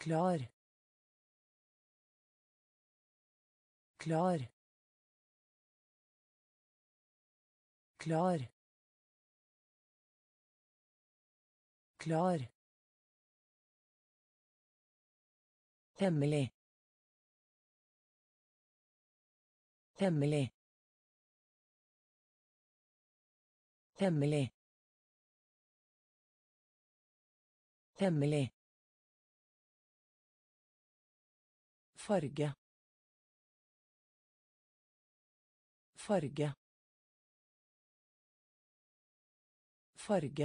klar, klar, klar, klar, hemmelig, hemmelig, hemmelig, hemmelig, farge, farge, farge,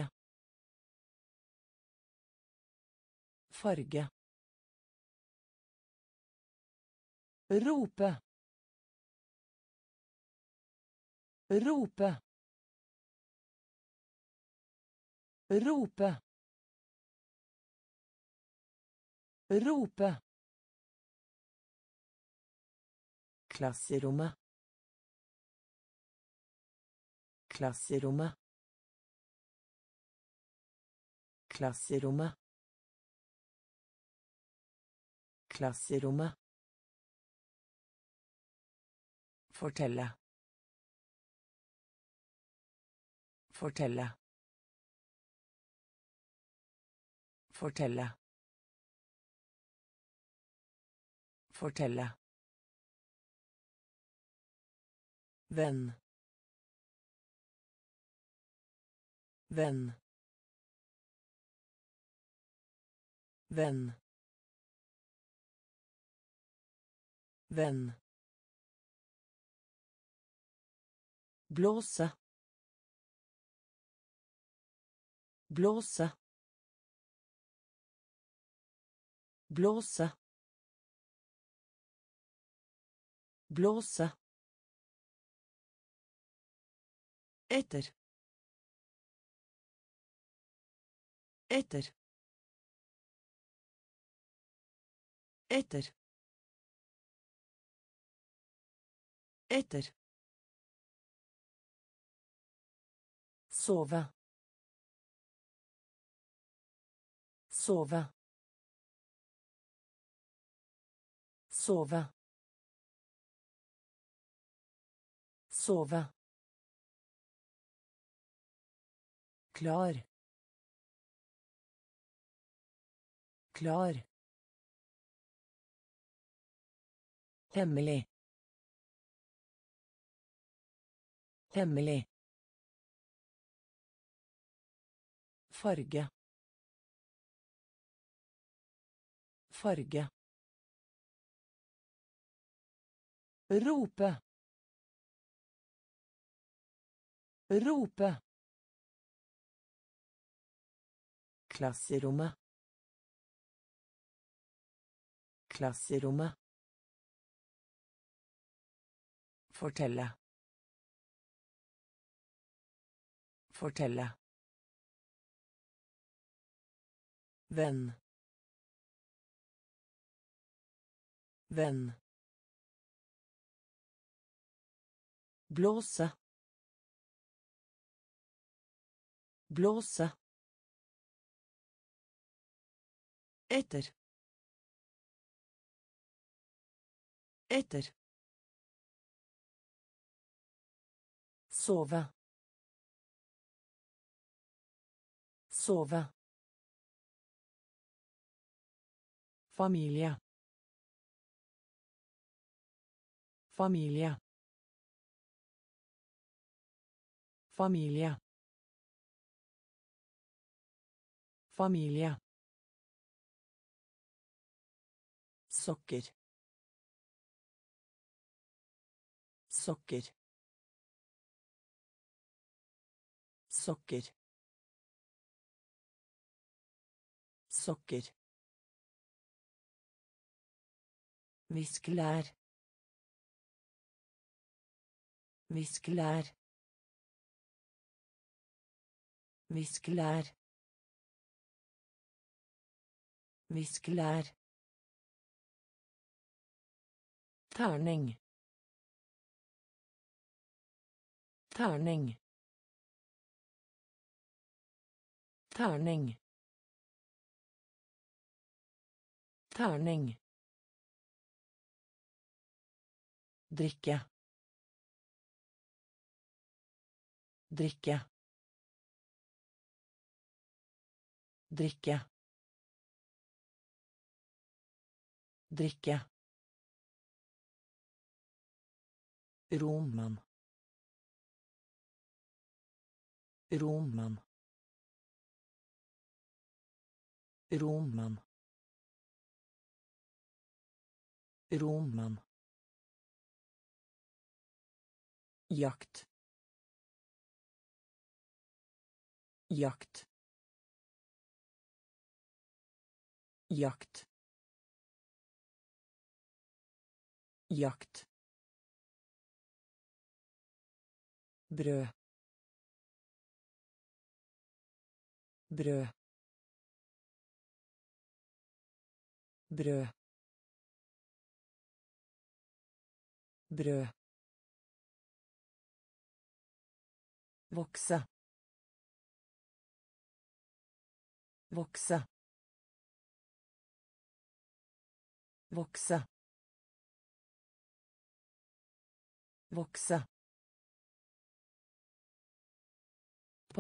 farge, rope, rope, rope, rope, klasserommet, klasserommet, klasserommet, klasserommet, fortelle, fortelle, fortelle, fortelle, venn, venn, venn, venn, blåse, blåse, blåse, blåse, etter, etter, etter, etter, sove, sove, sove, sove, klar, klar, hemmelig, hemmelig, farge, farge, rope, rope, klasserommet, klasserommet, fortelle, fortelle, venn, venn, blåse, blåse, etter, etter, sove, sove, familie, familie, familie, familie, sokker, sokker, sokker, sokker, viskelær, viskelær, viskelær, viskelær, terning, terning, terning, Terning. Drikke. Drikke. Drikke. Drikke. Roman. Roman. Roman. Roman. Jakt. Jakt. Jakt. Jakt. Brød. Brød. Brød. Brød. Vokse. Vokse. Vokse. Vokse. På.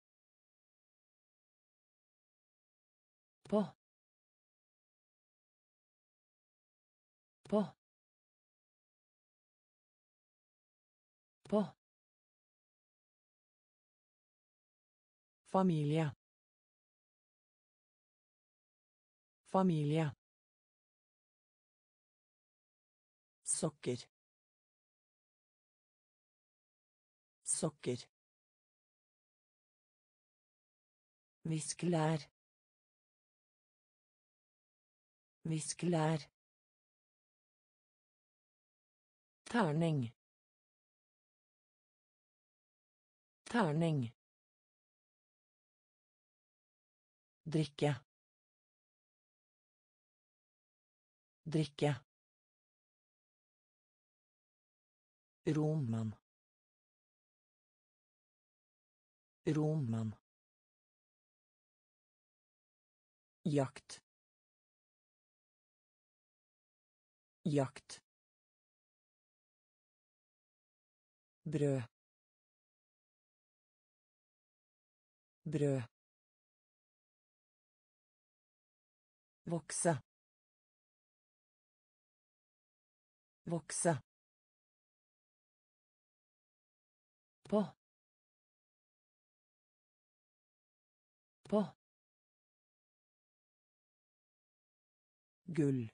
På. På. På. Familie. Familie. Sokker. Sokker. Viskelær. Viskelær. Terning. Terning. Drikke. Drikke. Roman. Roman. Jakt. Jakt. Brød. Brød. Vokse. Vokse. På. På. Gull.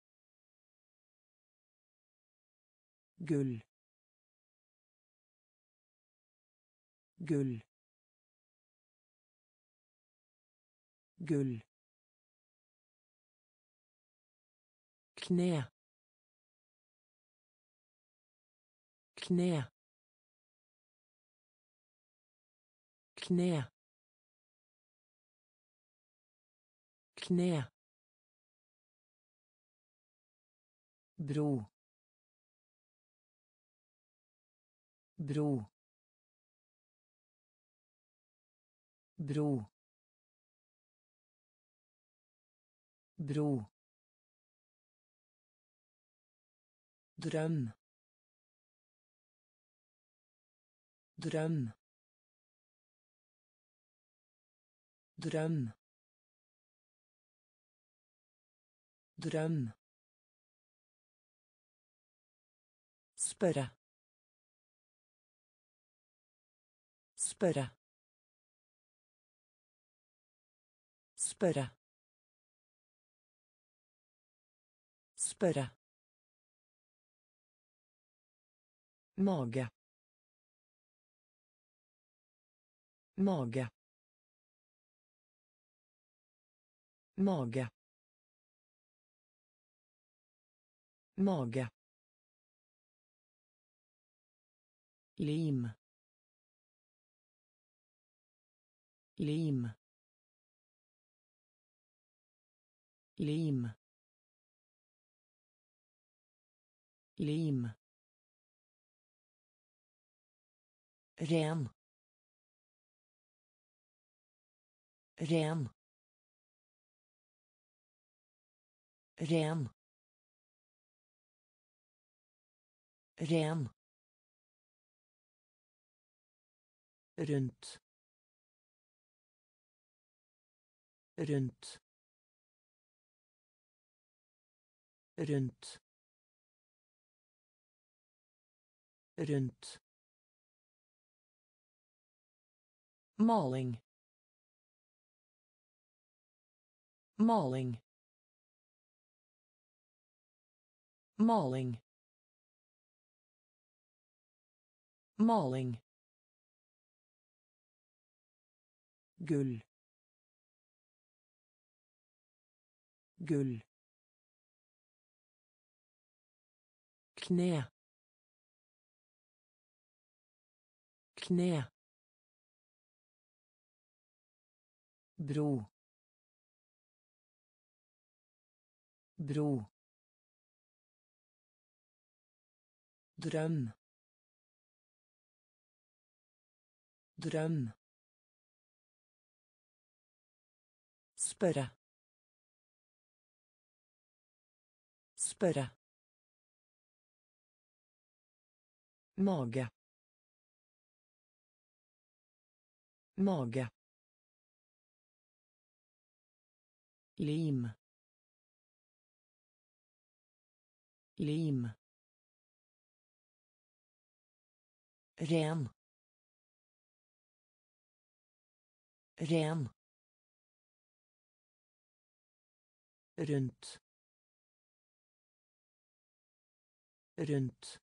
Gull. Gull. Gull. Kne. Kne. Kne. Kne. Bro. Bro. Bro. Bro. Drøm. Drøm. Drøm. Drøm. Spørre. Spørre. Spørre. Spørre. Mage. Mage. Mage. Mage. Lim. Lim. Lim. Lim. Ren. Ren. ren, ren, runt, runt, runt, runt, maling, maling, maling, maling, gull, gull, knä, knä, bro, bro, dröm, dröm, spørre, spørre, mage, mage, lim, lim, ren, ren, runt, runt,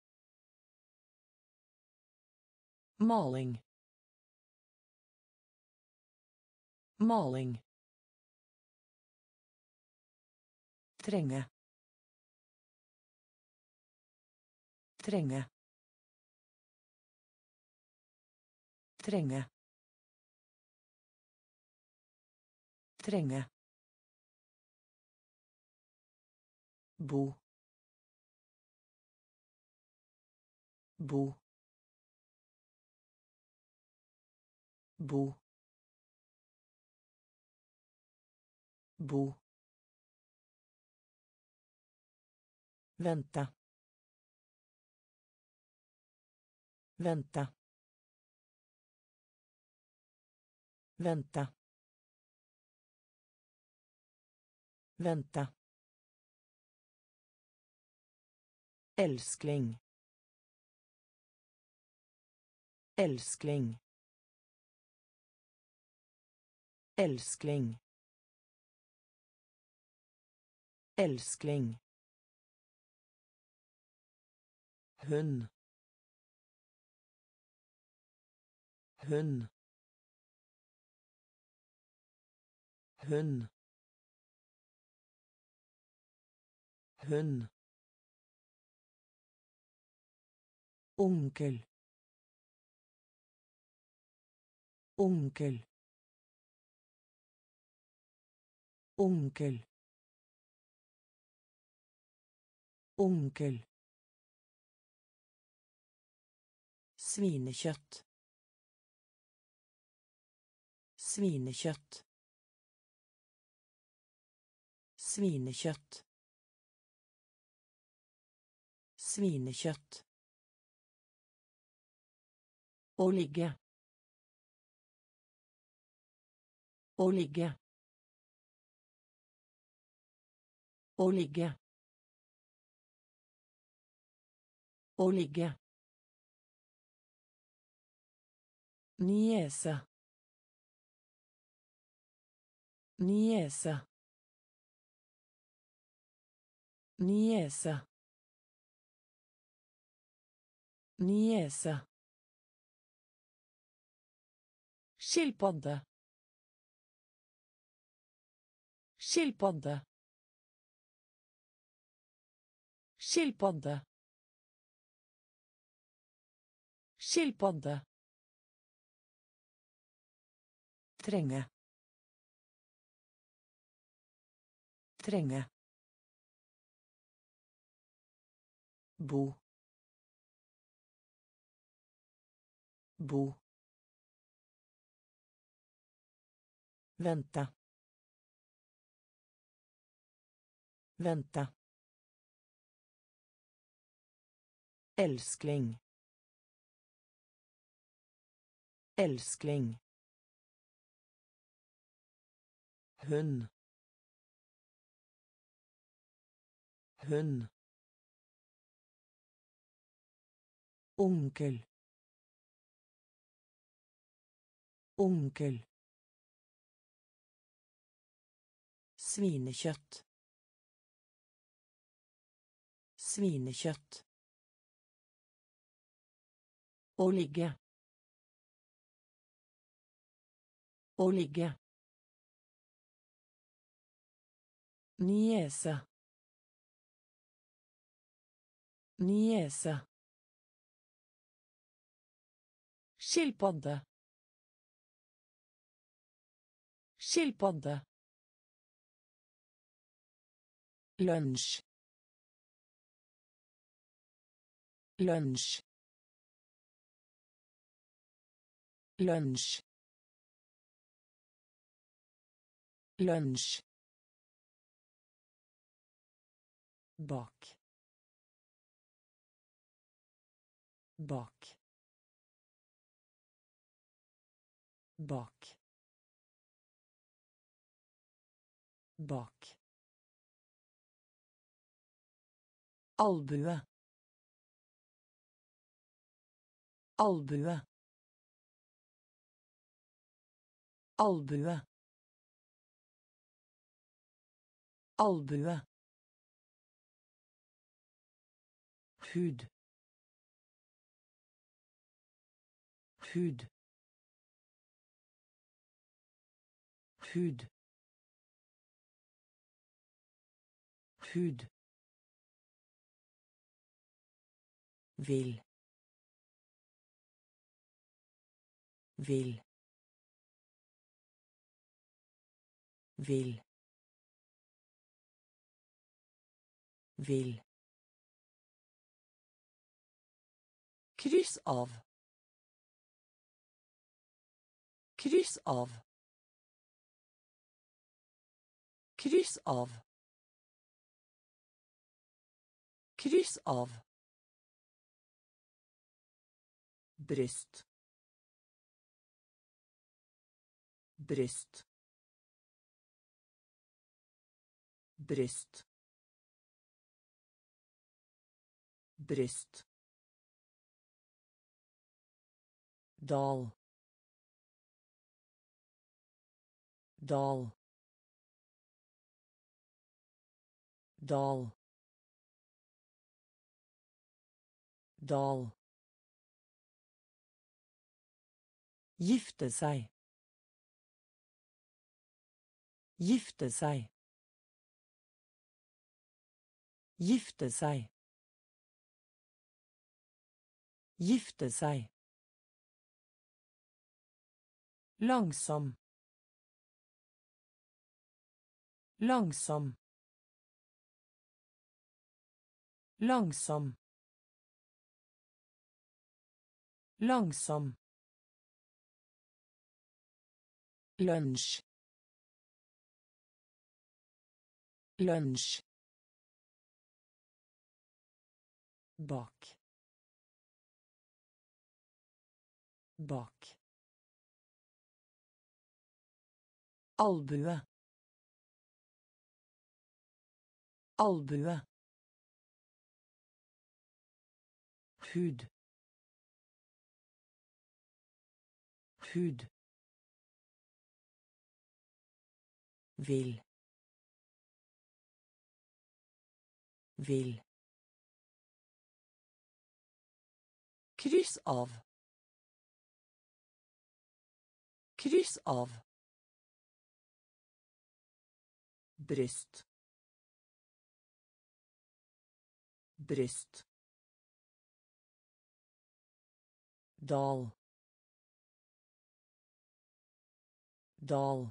maling, maling, trenge, trenge, trenge, trenge, bo, bo, bo, bo, vänta, vänta, vänta, vänta, älskling, älskling, älskling, älskling, hund, hund, hund, hund, onkel, onkel, onkel, onkel, svinekjøtt, svinekjøtt, svinekjøtt, svinekjøtt, å ligge, å ligge, å ligge, å ligge, niese, niese, niese, niese, skilpadde, skilpadde, skilpadde, skilpadde, trenge, trenge, bo, bo, vänta, Vänta. Älskling. Älskling. Hund. Hund. Onkel. Onkel. Svinekjøtt. Svinekjøtt. Å ligge. Å ligge. Niese. Niese. Skilpadde. Skilpadde. Lunsj. Lunsj. Lunsj. Lunsj. Bak. Bak. Bak. Bak. Albue. Albue. Albue. Albue. Hud. Hud. Hud. Hud. Vil. Vil. Vil. Vil. Kryss av. Kryss av. Kryss av. Kryss av. Bryst. Bryst. Bryst. Bryst. Dal. Dal. Dal. Dal. Gifte seg. Gifte seg. Gifte seg. Gifte seg. Langsom. Langsom. Langsom. Langsom. Lunsj. Lunsj. Bak. Bak. Albue. Albue. Hud. Hud. Vil. Vil. Kryss av. Kryss av. Bryst. Bryst. Dal. Dal.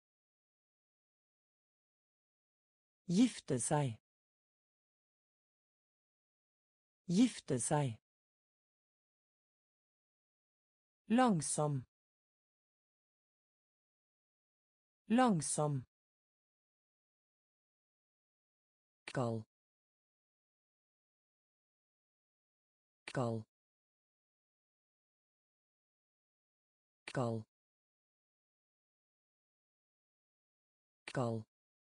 Gifte seg. Gifte seg. Langsom. Langsom. Skal. Skal. Skal. Skal.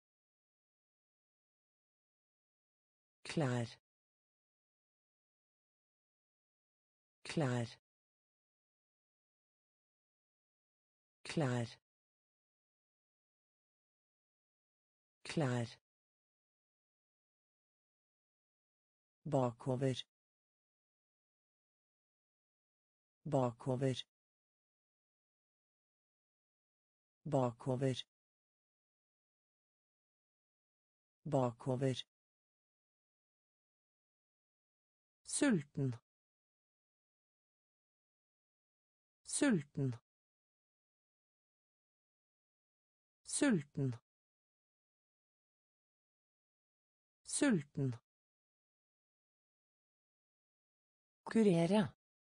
Klær. Klær. Klær. Klær. Bakover. Bakover. Bakover. Bakover. Sulten. Sulten. Sulten. Sulten. Kurere.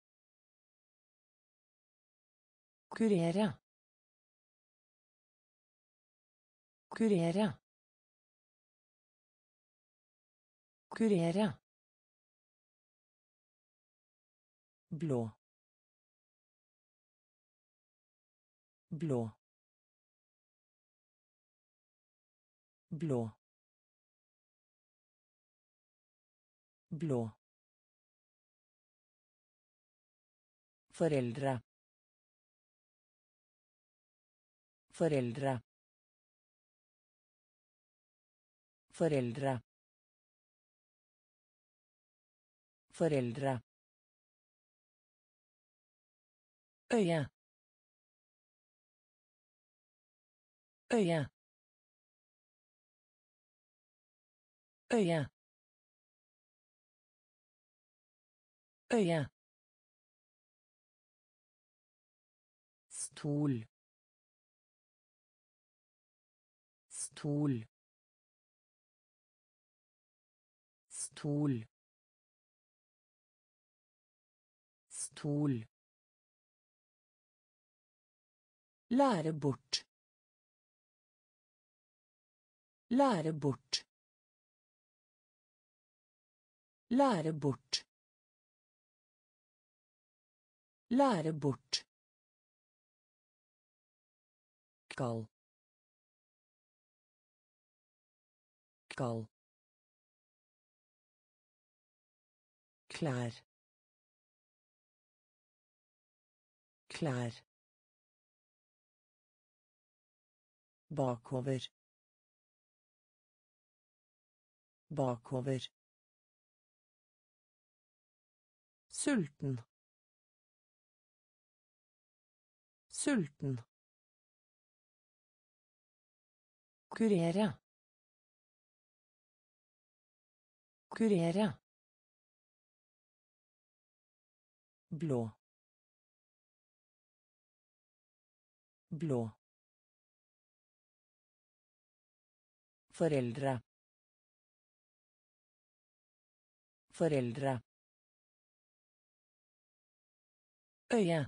Kurere. Kurere. Kurere. Blå. Blå. Blå. Blå. Foreldre. Foreldre. Foreldre. Foreldre. Øye. Øye. Øye. Øye. Stol. Stol. Stol. Stol. Lære bort. Lære bort. Lære bort. Lære bort. Skal. Skal. Klær. Klær. Bakover. Bakover. Sulten. Sulten. Kurere. Kurere. Blå. Blå. Foreldre. Foreldre. Øye.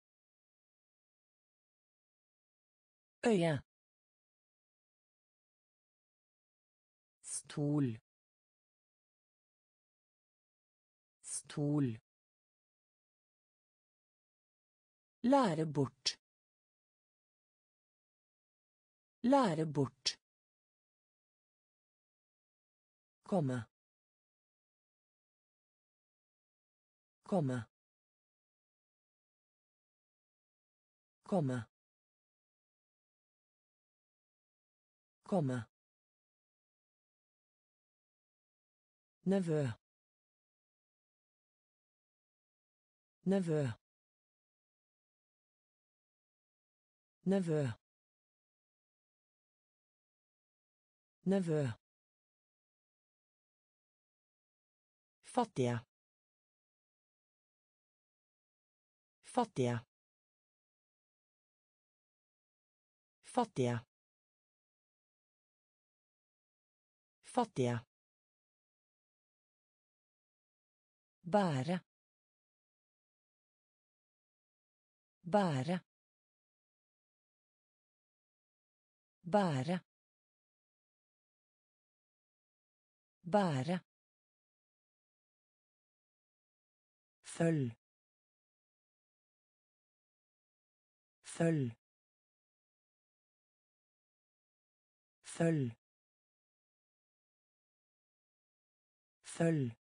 Øye. Stol. Stol. Lære bort. Lære bort. Komme. Komme. Komme. Komme. Nevø. Nevø. Nevø. Nevø. Fattige. Fattige. Fattige. Fattige. Bære. Bære. Bære. bære, følg, følg, følg, følg,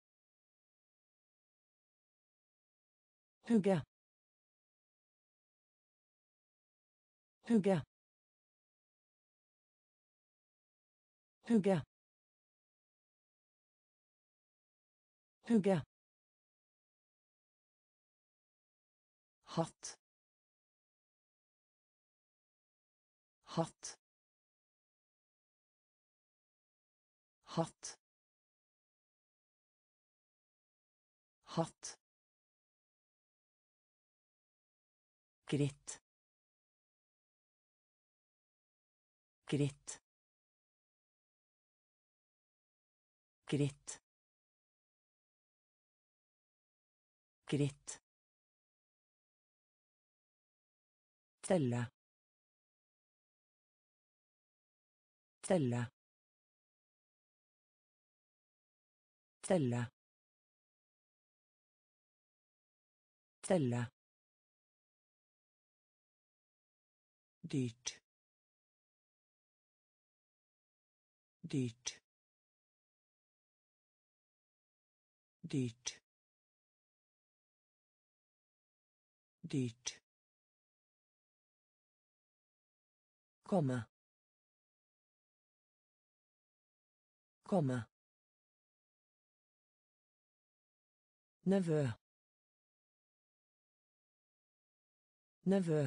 hugge, hugge, hugge, hugge, hatt, hatt, hatt, hatt, gritt, gritt, gritt, gritt, telle, telle, telle, telle, dyrt, dyrt, dyrt, dyrt, komme, komme, nevø, nevø,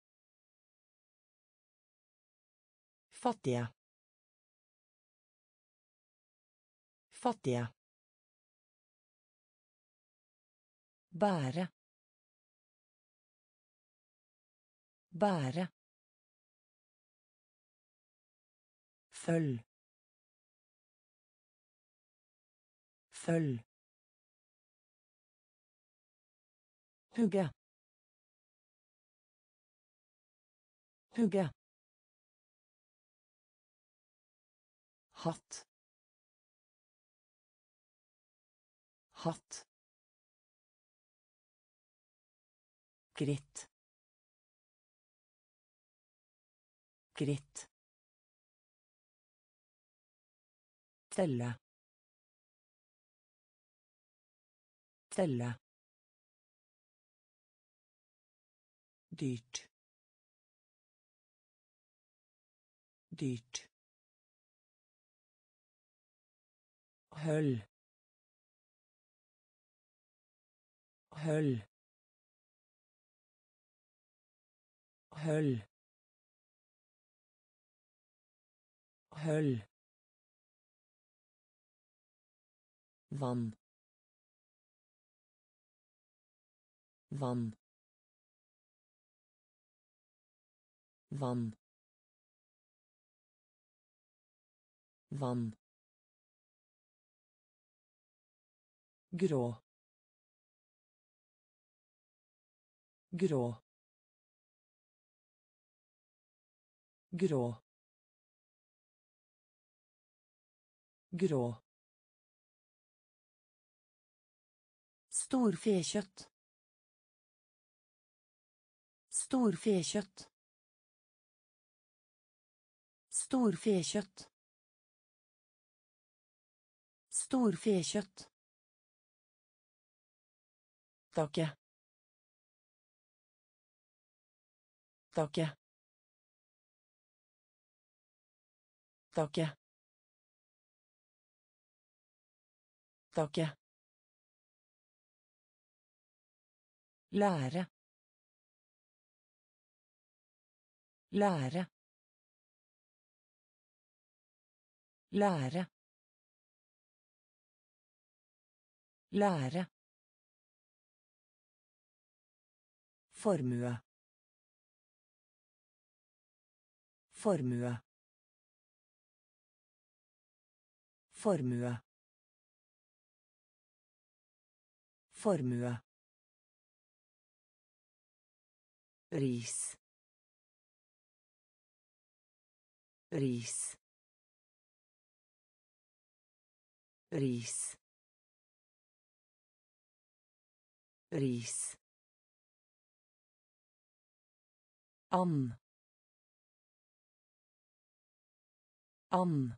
fattige, fattige, bære, bære, følg, følg, hugge, hugge, hatt, hatt, gritt, gritt, telle, telle, dyrt, dyrt, høll, høll, høll, høll, vann, vann, vann, vann, grå, grå, grå, grå, storfekjøtt, storfekjøtt, storfekjøtt, storfekjøtt, takke, takke, takke, takke, lære, lære, lære, lære, formue, formue, formue, formue, ris, ris, ris, ris, and, and,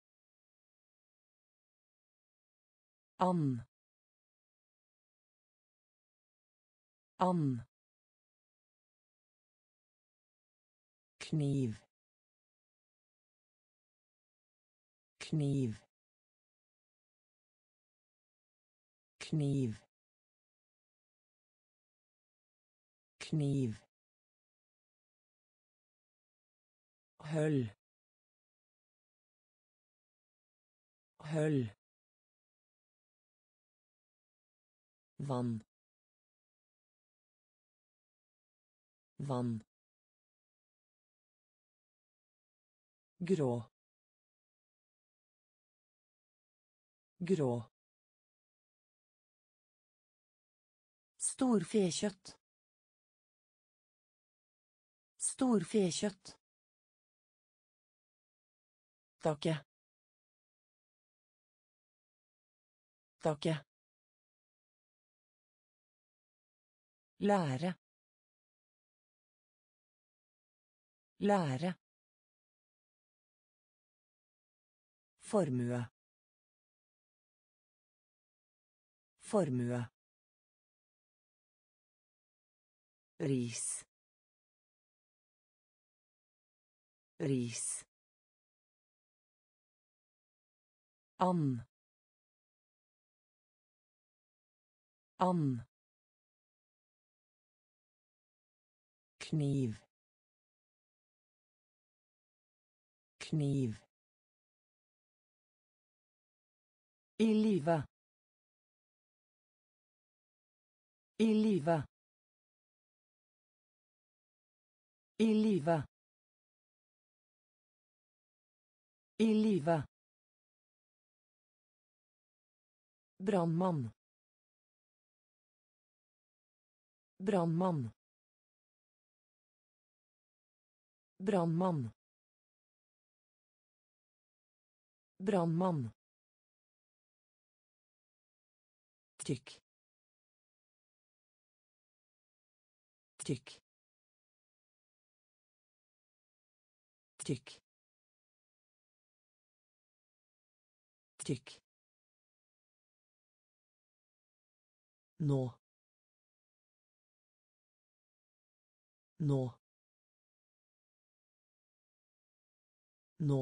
and, and, kniv, kniv, kniv, kniv, høll, høll, vann, vann, grå, grå, storfekjøtt, storfekjøtt, takke, takke, lære, lære, formue, formue, ris, ris, and, and, kniv, kniv, i live, i live, i live, i live, brannmann, brannmann, brannmann, brannmann, tykk, tykk, tykk, tykk, nå, nå, nå,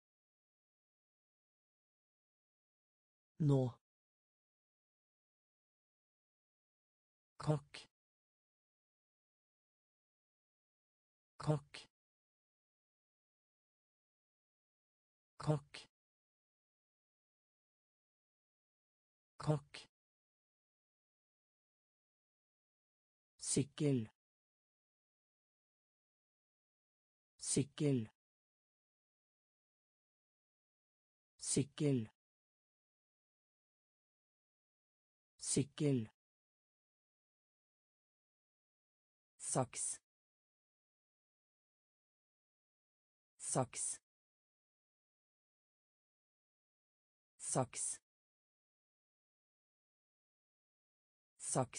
nå, kokk, kokk, kokk, kokk, sykkel, sykkel, sykkel, sykkel, saks, saks, saks, saks,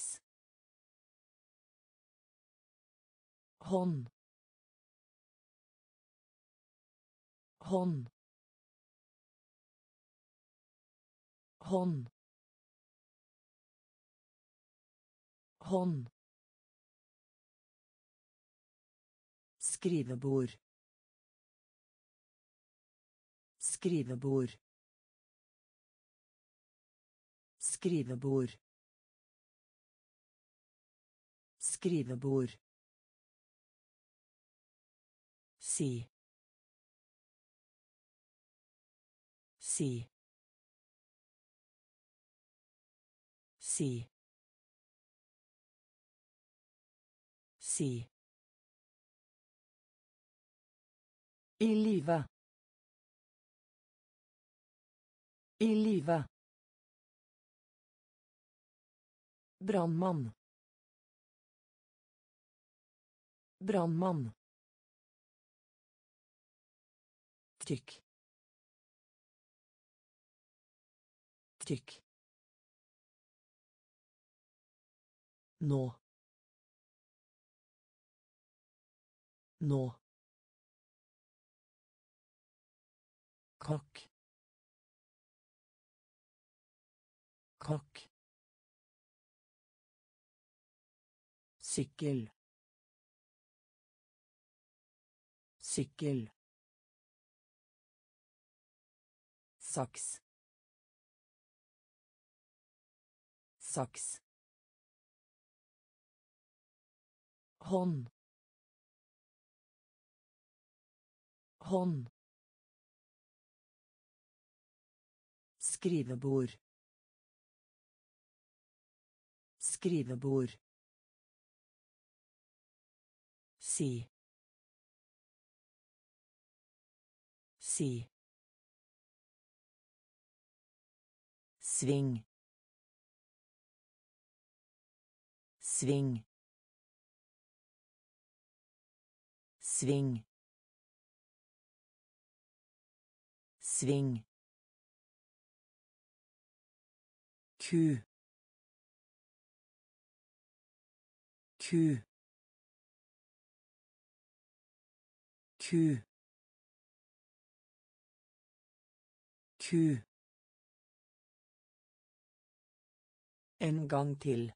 hånd, hånd, hånd, hånd, skrivebord, skrivebord, skrivebord, skrivebord, si, si, si, si, i live, i live, brannmann, brannmann, tykk, Tykk. Nå. Nå. Kokk. Kokk. Sykkel. Sykkel. Saks. Saks. Hånd. Hånd. Skrivebord. Skrivebord. Si. Si. Sving. Sving. Sving. Sving. Ku. Ku. Ku. Ku. En gang til.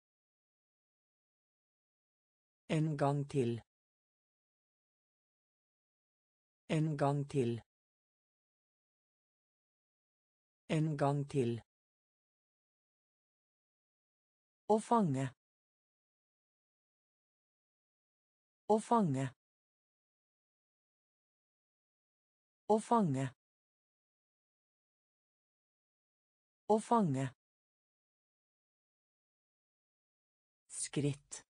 En gang til. En gang til. En gang til. Å fange. Å fange. Å fange. Å fange. Skritt.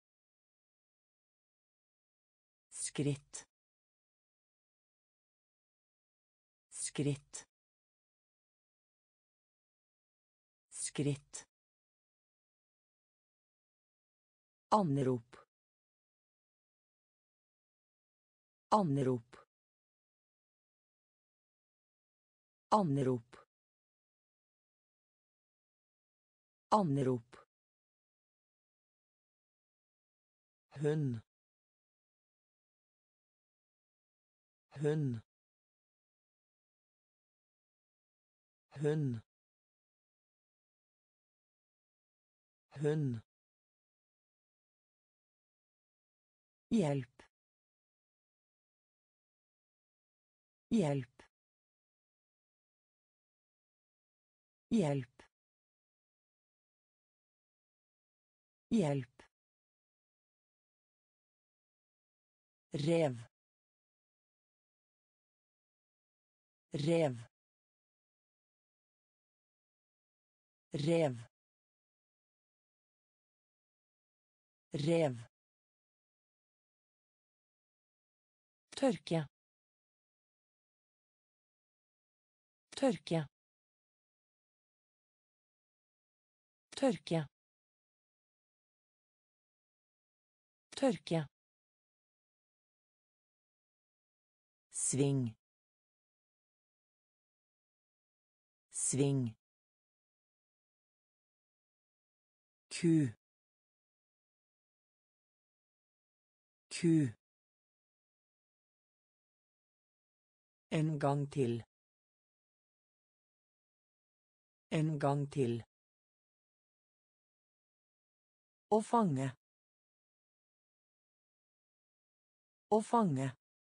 Skritt. Skritt. Skritt. Anrop. Anrop. Anrop. Anrop. Hund. Hund. Hund. Hund. Hjelp. Hjelp. Hjelp. Hjelp. Rev. Rev. Rev. Rev. Tørke. Tørke. Tørke. Tørke. Sving. Sving. Ku. Ku. En gang til. En gang til. Å fange. Å fange.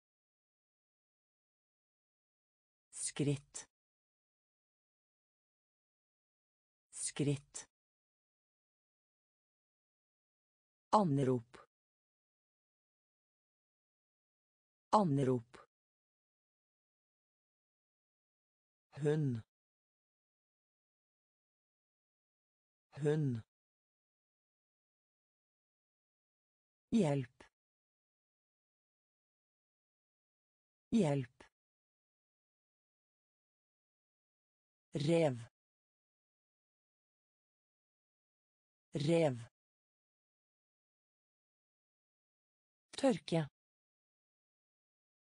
Skritt. Skritt. Anrop. Anrop. Hund. Hund. Hjelp. Hjelp. Rev. Rev. Tørke.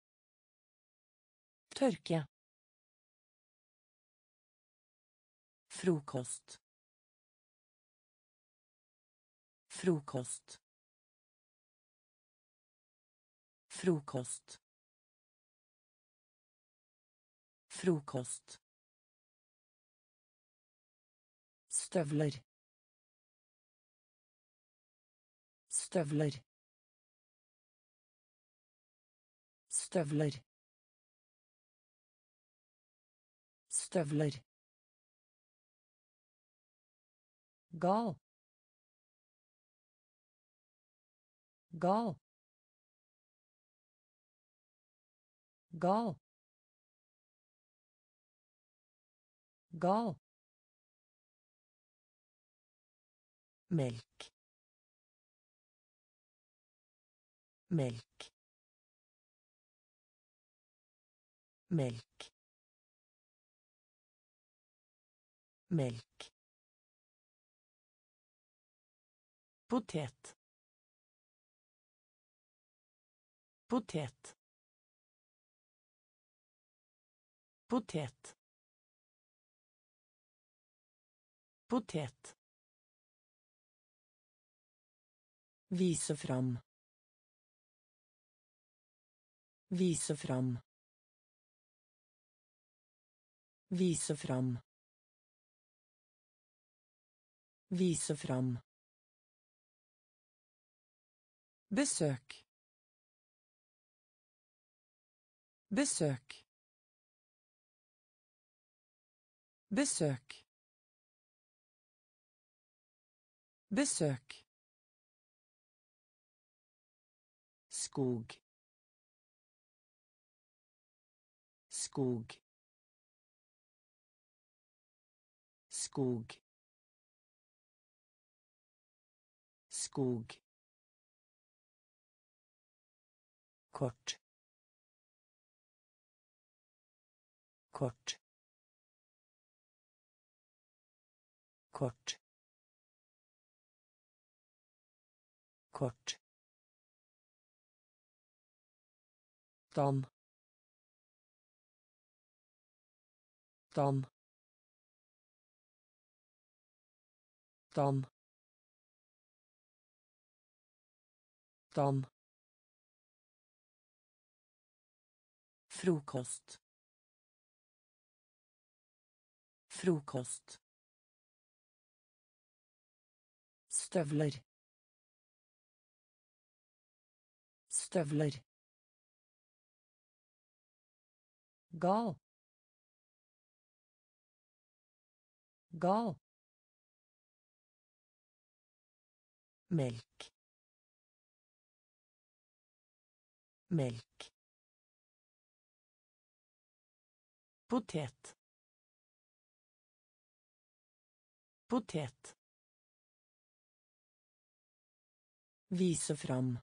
Tørke. Frokost. Frokost. Frokost. Frokost. Støvler. Støvler. Støvler. Støvler. Gal. Gal. Gal. Gal. Melk. Melk. Melk. Melk. Potet. Potet. Potet. Potet. Vise fram. Vise fram. Vise fram. Vise fram. Besøk. Besøk. Besøk. Besøk. Skog. Skog. Skog. Skog. Kort. Kort. Kort. Kort. Dam. Dam. Dam. Dam. Frokost. Frokost. Støvler. Støvler. Gal. Gal. Melk. Melk. Potet. Potet. Vise fram.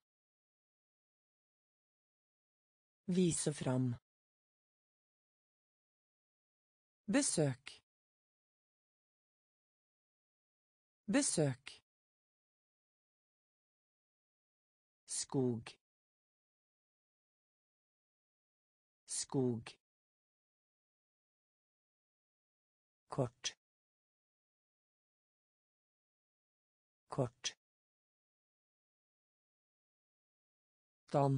Vise fram. Besøk. Besøk. Skog. Skog. Kort. Kort. Dam.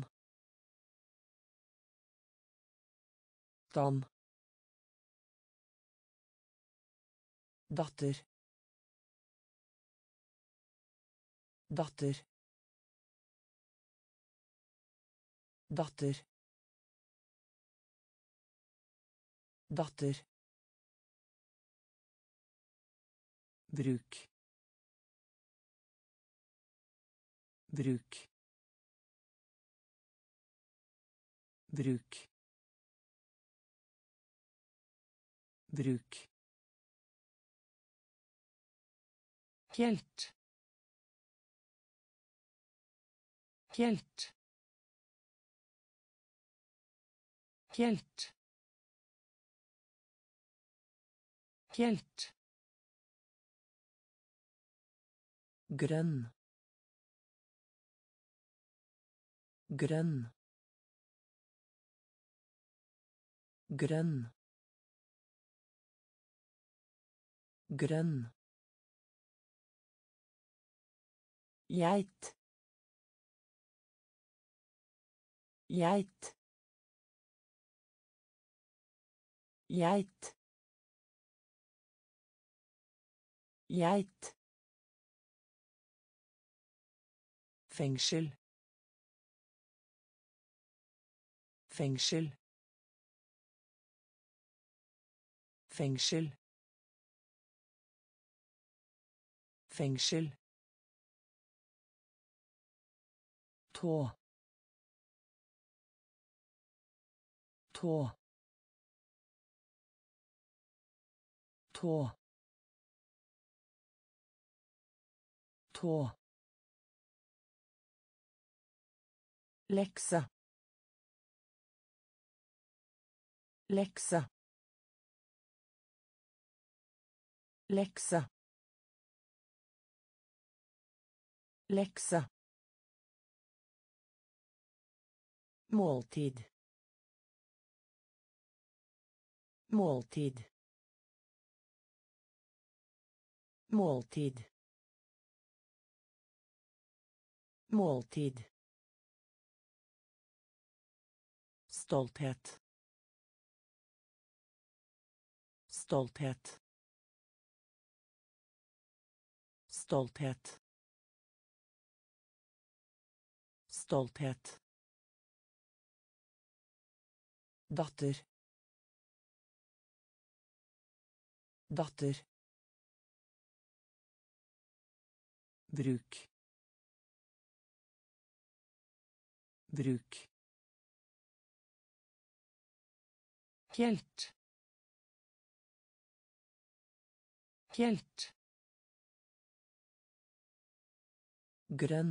Dam. Datter. Datter. Datter. Datter. Bruk. Bruk. Bruk. Bruk. Helt. Helt. Helt. Helt. Grønn. Grønn. Grønn. grønn, geit, geit, geit, geit, fengsel, fengsel, fengsel, fengsel, tå, tå, tå, tå, lekse, lekse, lekse, lekse, måltid, måltid, måltid, måltid, stolthet, stolthet, stolthet, stolthet, datter, datter, bruk, bruk, helt, helt, grønn,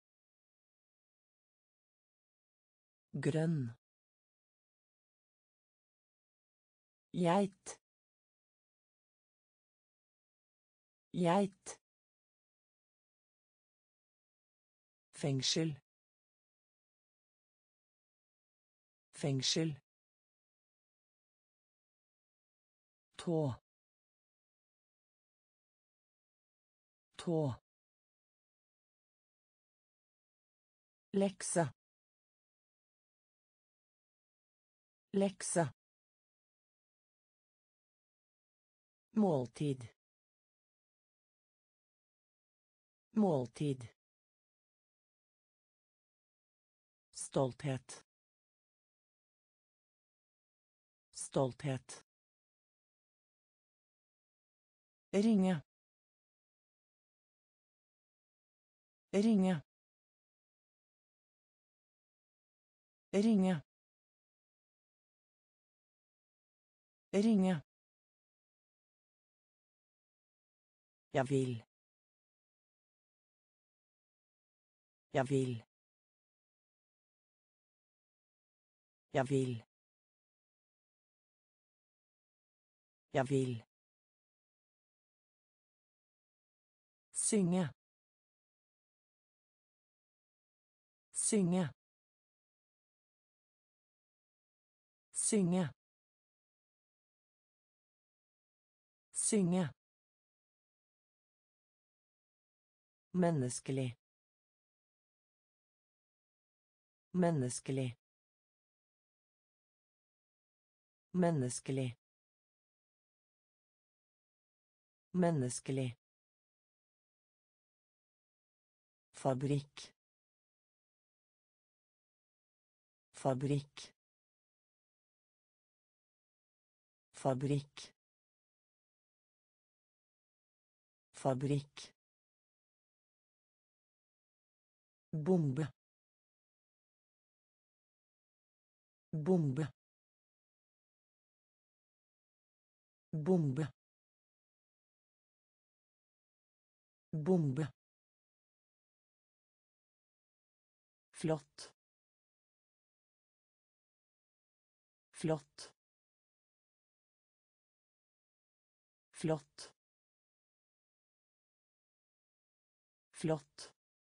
grønn, geit, geit, fengsel, fengsel, tå, tå, lekse, lekse, måltid, måltid, stolthet, stolthet, ringe, ringe, ringe, ringe, jag vill, jag vill, jag vill, jag vill, synge, synge, synge, synge, menneskelig, menneskelig, menneskelig, menneskelig, fabrikk, fabrikk, fabrikk, fabrikk, bombe, bombe, bombe, bombe, flott, flott, flott, flott,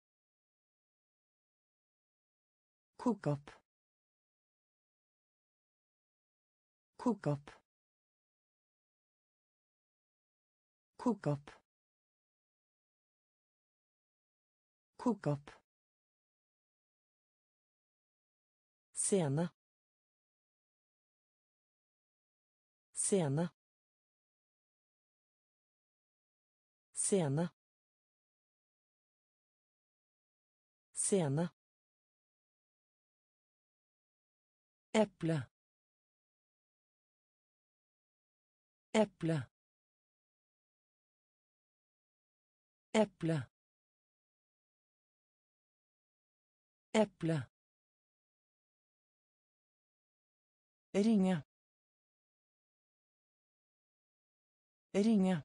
kok opp, kok opp, Kok opp. Kok opp. Scene. Scene. Scene. Scene. Äpple. Äpple. Äpple. Äpple. Ringa. Ringa.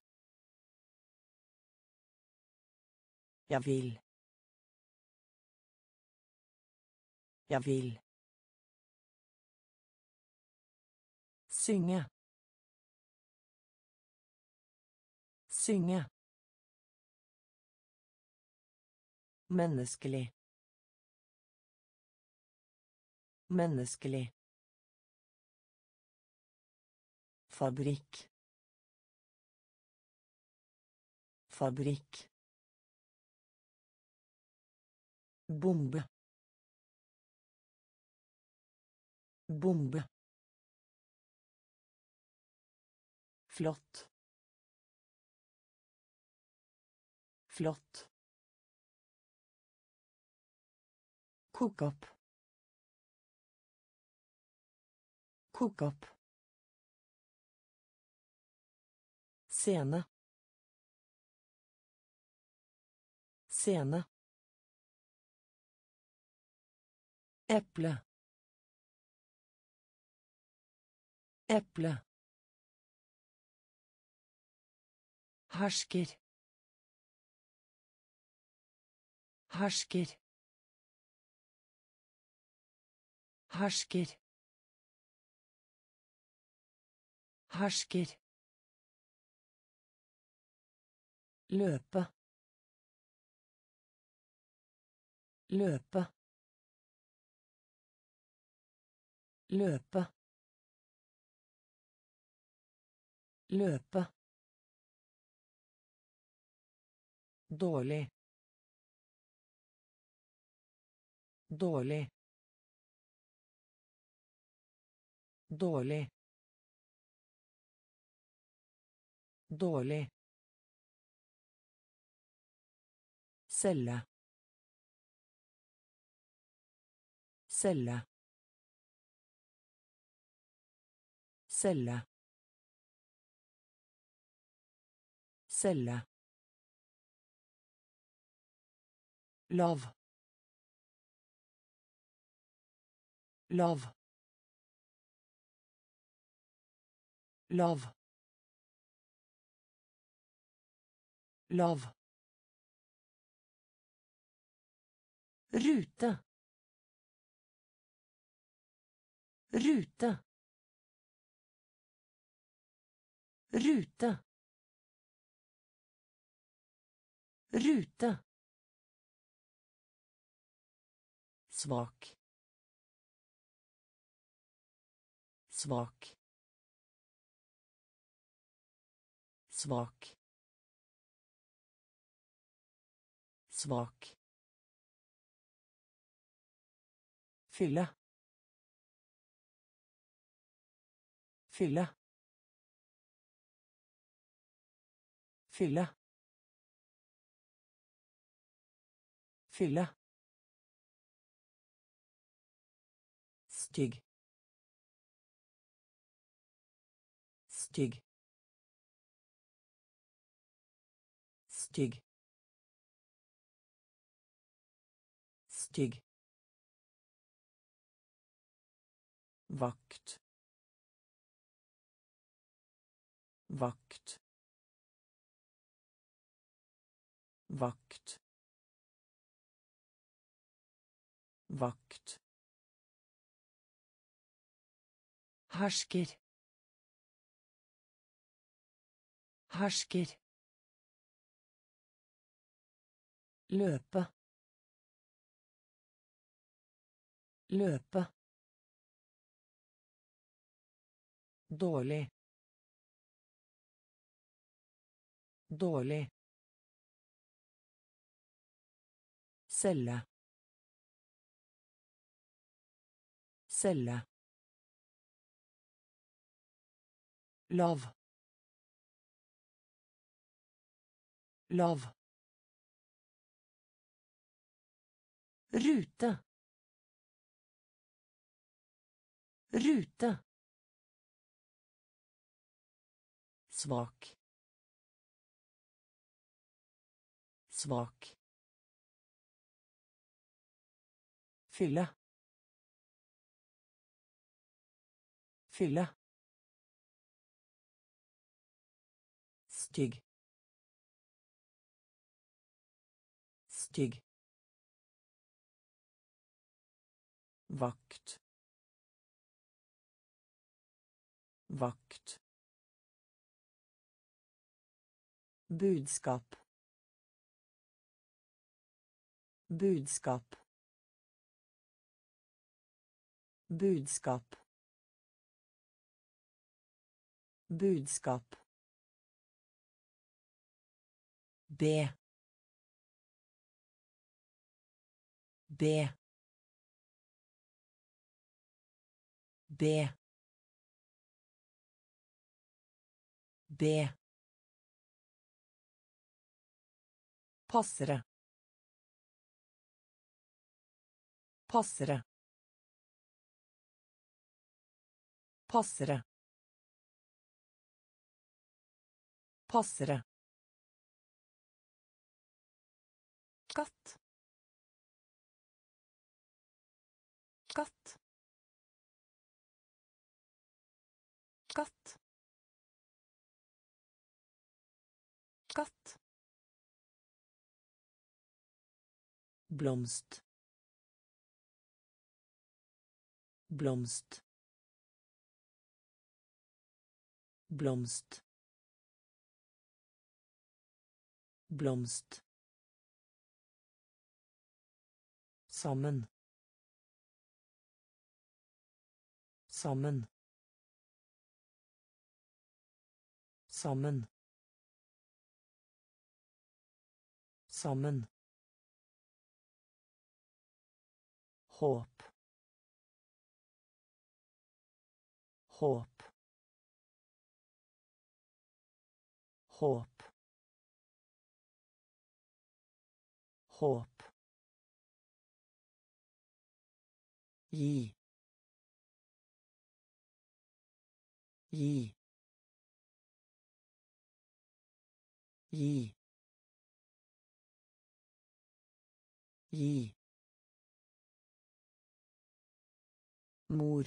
Jag vill. Jag vill. Synga. Synga. Menneskelig. Menneskelig. Fabrikk. Fabrikk. Bombe. Bombe. Flott. Flott. Kok opp. Kok opp. Scene. Scene. Äpple. Äpple. Hersker. Hersker. Hersker. Hersker. Løpe. Løpe. Løpe. Løpe. Dårlig. Dårlig. Dårlig. Dårlig. Celle. Celle. Celle. Celle. Lav. Lav. Lav. Lav. Rute. Rute. Rute. Rute. Svak. Svak. Svak. Svak. Fylle. Fylle. Fylle. Fylle. Stygg. Stygg. Stygg. Stygg. Vakt. Vakt. Vakt. Vakt. Hersker. Hersker. Løpe. Løpe. Dårlig. Dårlig. Celle. Celle. Lav. Lav. Rute. Rute. Svak. Svak. Fylle. Fylle. Stygg. Stygg. Vakt. Vakt. Budskap. Budskap. Budskap. Budskap. B. B. B. B. Passere. Passere. Passere. Passere. Katt. Katt. Katt. Katt. Blomst. Blomst. Blomst. Blomst. Sammen. Sammen. Sammen. Sammen. Håp. Håp. Håp. Håp. Gi. Gi. Gi. Gi. Mor.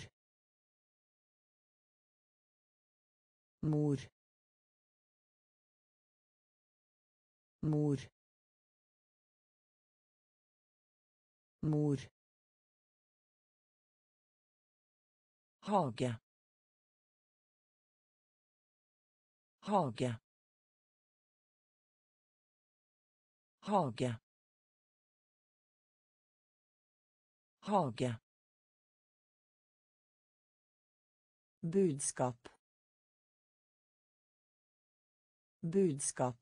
Mor. Mor. Mor. Hage. Hage. Hage. Hage. Budskap. Budskap.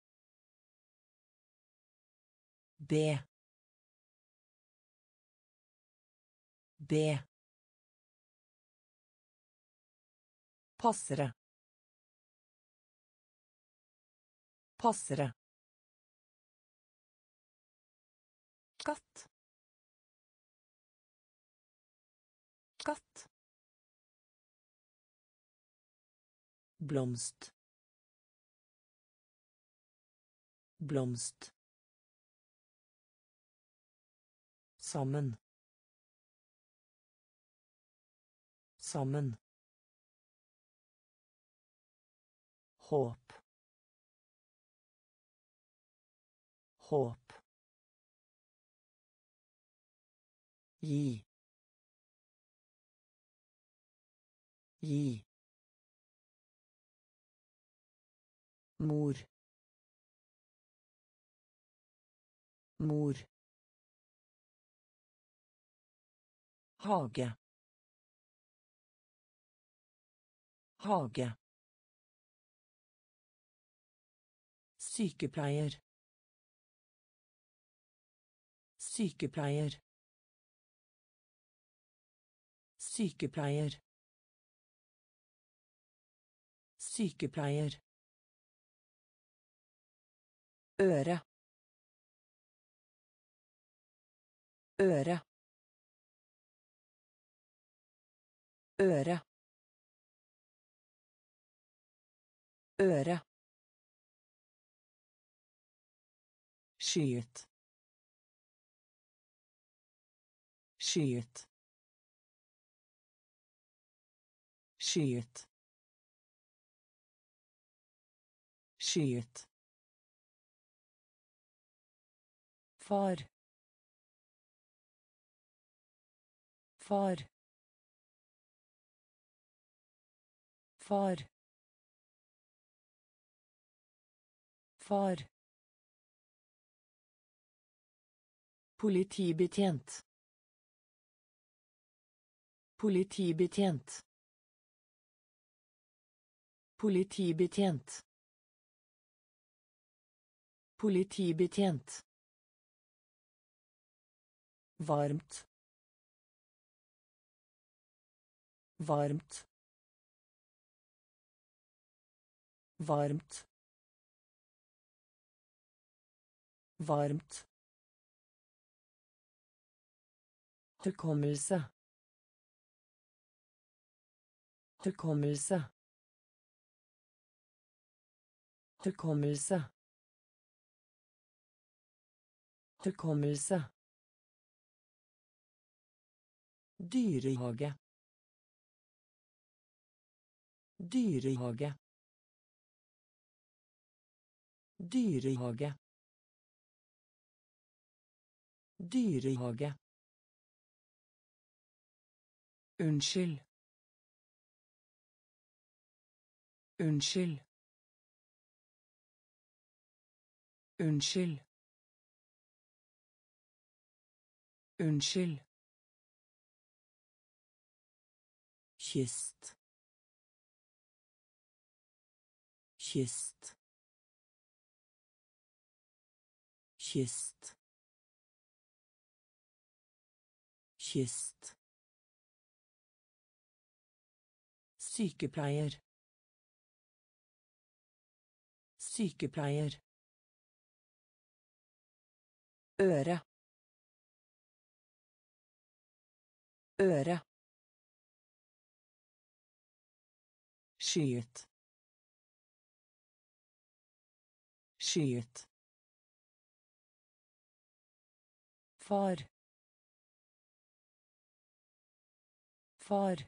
B. B. Passere. Passere. Katt. Katt. Blomst. Blomst. Sammen. Sammen. Håp. Håp. Gi. Gi. Mor. Mor. Hage. Hage. Sykepleier. Sykepleier. Sykepleier. Sykepleier. Øre. Øre. Øre. Øre. Skyet. Skyet. Skyet. Skyet. Far. Far. Far. Far. Politibetjent. Politibetjent. Politibetjent. Politibetjent. Varmt. Varmt. Varmt. Varmt. Hukommelse. Hukommelse. Hukommelse. Hukommelse. Dyrehage. Dyrehage. Dyrehage. Dyrehage. Unnskyld. Unnskyld. Unnskyld. Unnskyld. Kyst. Kyst. Kyst. Kyst. Sykepleier. Sykepleier. Øre. Øre. Skyet. Skyet. Far. Far.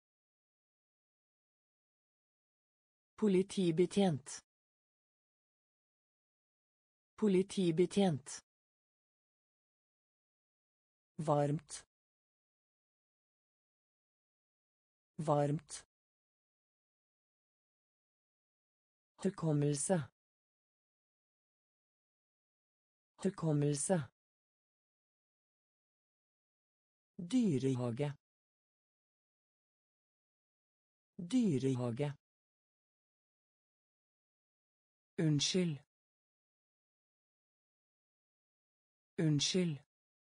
Politibetjent. Politibetjent. Varmt. Varmt. Hukommelse. Hukommelse. Dyrehage. Dyrehage. Unnskyld. Unnskyld.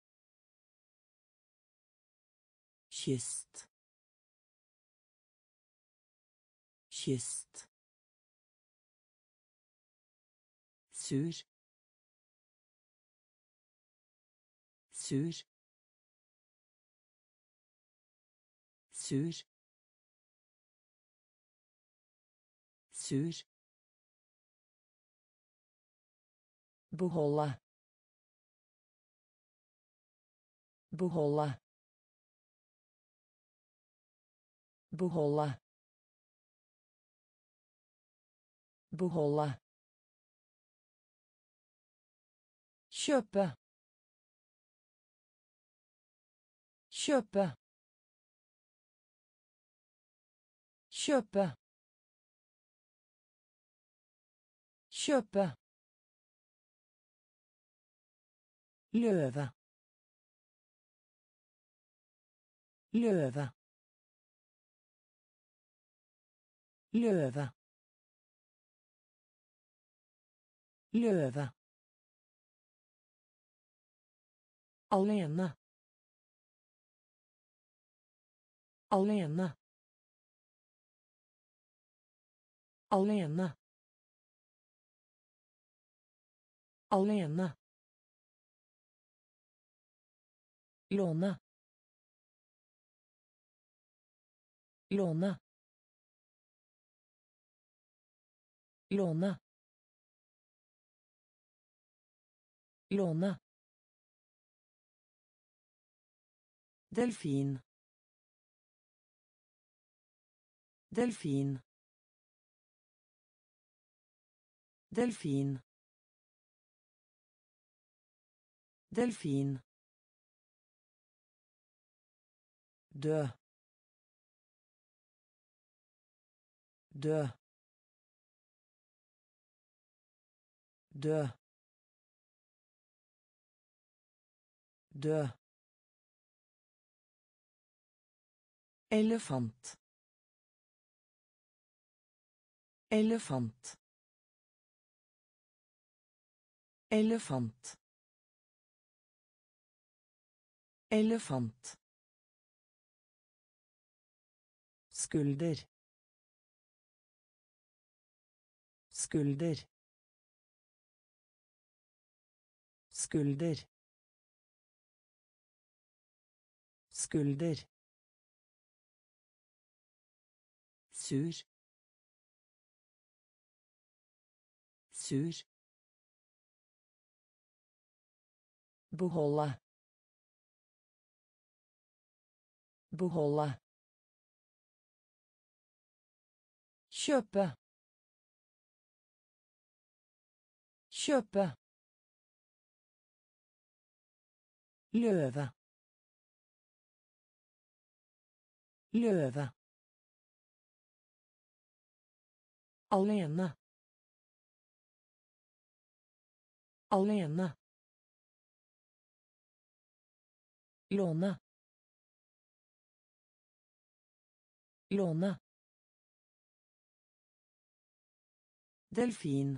Kyst. Kyst. Sur. Sur. Sur. Sur. Beholde. Beholde. Beholde. Beholde. Kjøpe. Kjøpe. Kjøpe. Kjøpe. Løve. Løve. Løve. Løve. Alene. Alene. Alene. Alene. Låne. Låne. Låne. Låne. Delfin. Delfin. Delfin. Delfin. Dø. Dø. Dø. Dø. Elefant. Elefant. Elefant. Elefant. Skulder. Skulder. Skulder. Skulder. Sur. Sur. Beholde. Beholde. Kjøpe. Kjøpe. Løve. Løve. Alene. Alene. Låne. Låne. Delfin.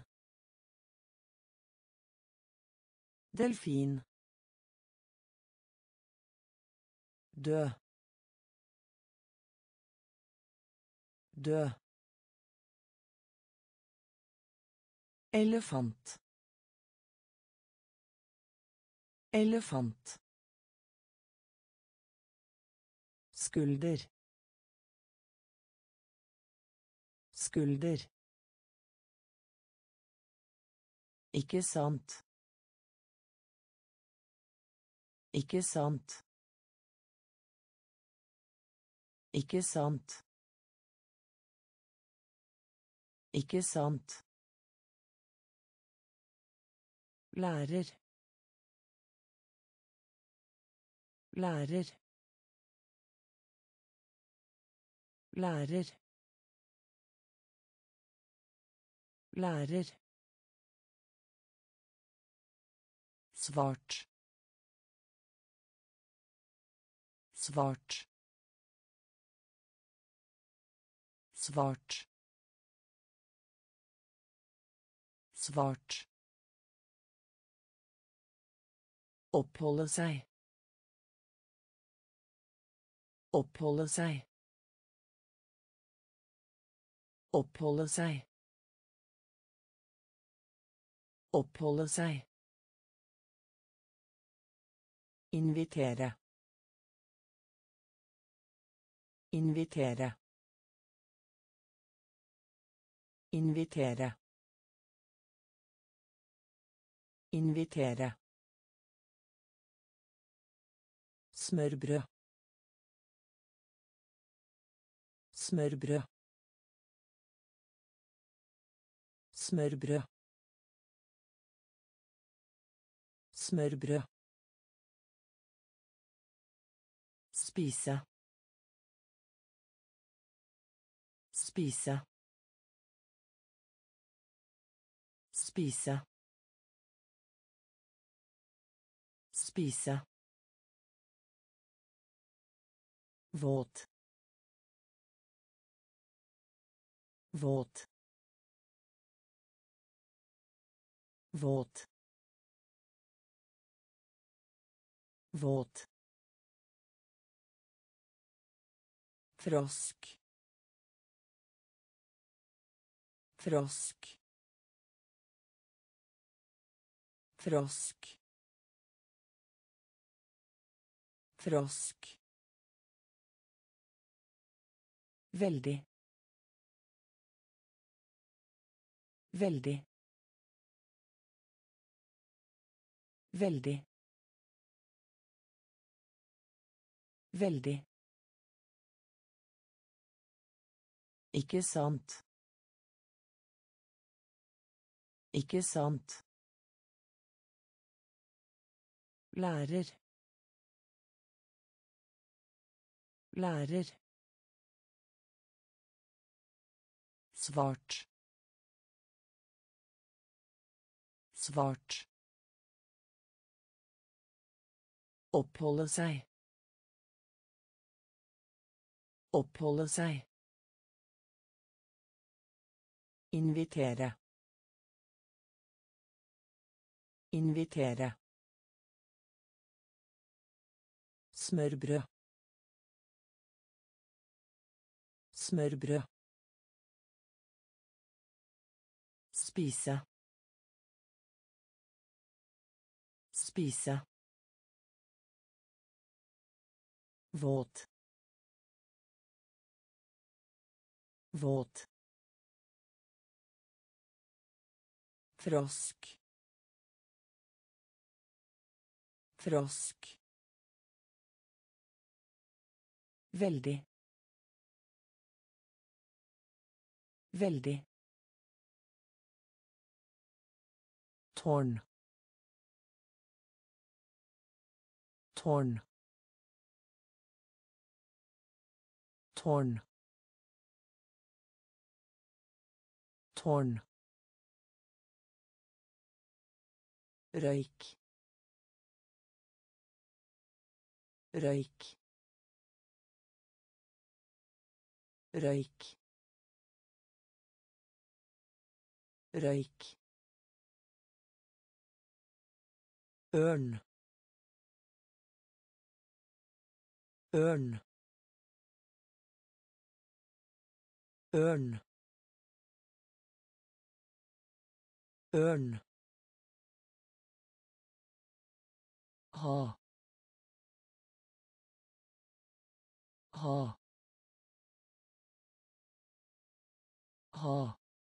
Delfin. Dø. Dø. Elefant. Elefant. Skulder. Skulder. Ikke sant. Ikke sant. Ikke sant. Ikke sant. Lærer. Lærer. Lærer. Lærer. Svart. Svart. Svart. Svart. Oppholde seg. Oppholde seg. Oppholde seg. Oppholde seg. Invitere. Invitere. Invitere. Invitere. Smørbrød. Smørbrød. Smørbrød. Smørbrød. Spise. Spise. Spise. Spise. Våt. Våt. våt, våt, frosk, frosk, frosk, frosk, veldig, veldig, veldig, veldig, ikke sant, ikke sant, lærer, lærer, svart, svart, oppholde seg, oppholde seg, invitere, invitere, smørbrød, smørbrød, spise, spise, våt, våt, frosk, frosk, veldig, veldig, tårn, tårn, tårn, tårn, røyk, røyk, røyk, røyk, ørn, ørn, ørn, ørn, ha, ha, ha,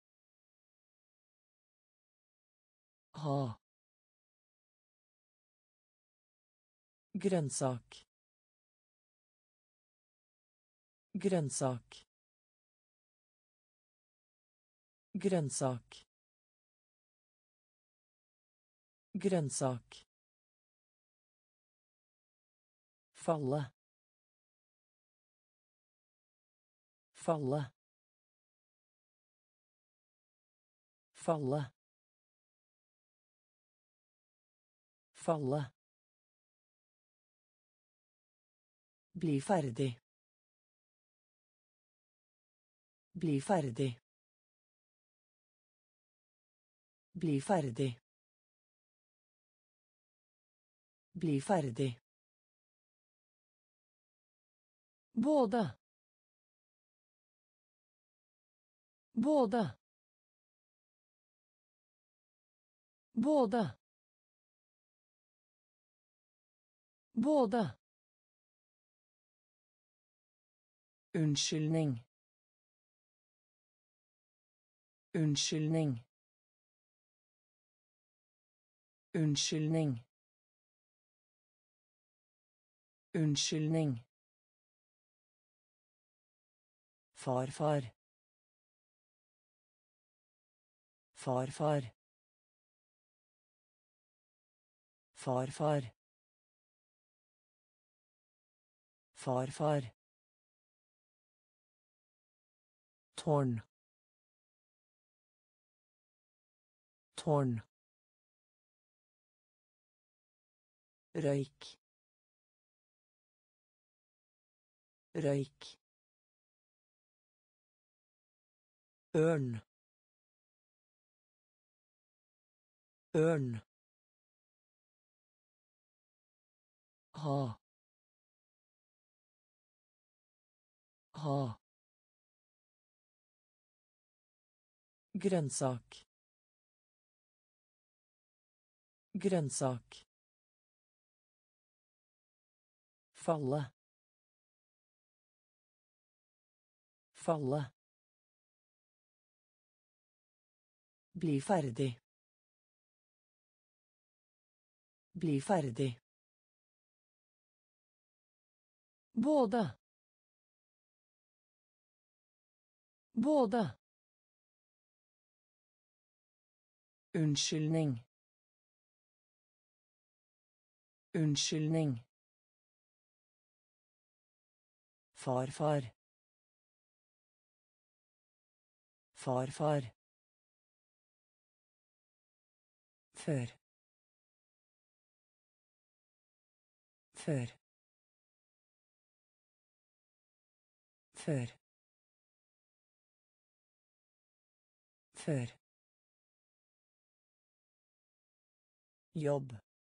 ha, grønnsak, grønnsak, grønnsak, grønnsak, falle, falle, falle, falle, bli ferdig, bli ferdig, bli ferdig, bli ferdig, både, både, både, både, unnskyldning, unnskyldning, unnskyldning, unnskyldning, farfar, farfar, farfar, farfar, tårn, tårn, røyk, røyk, ørn, Ørn. Ha. Ha. Grønnsak. Grønnsak. Falle. Falle. Bli ferdig. Bli ferdig. Både. Både. Unnskyldning. Unnskyldning. Farfar. Farfar. Før. Før. Før. Før. Jobb.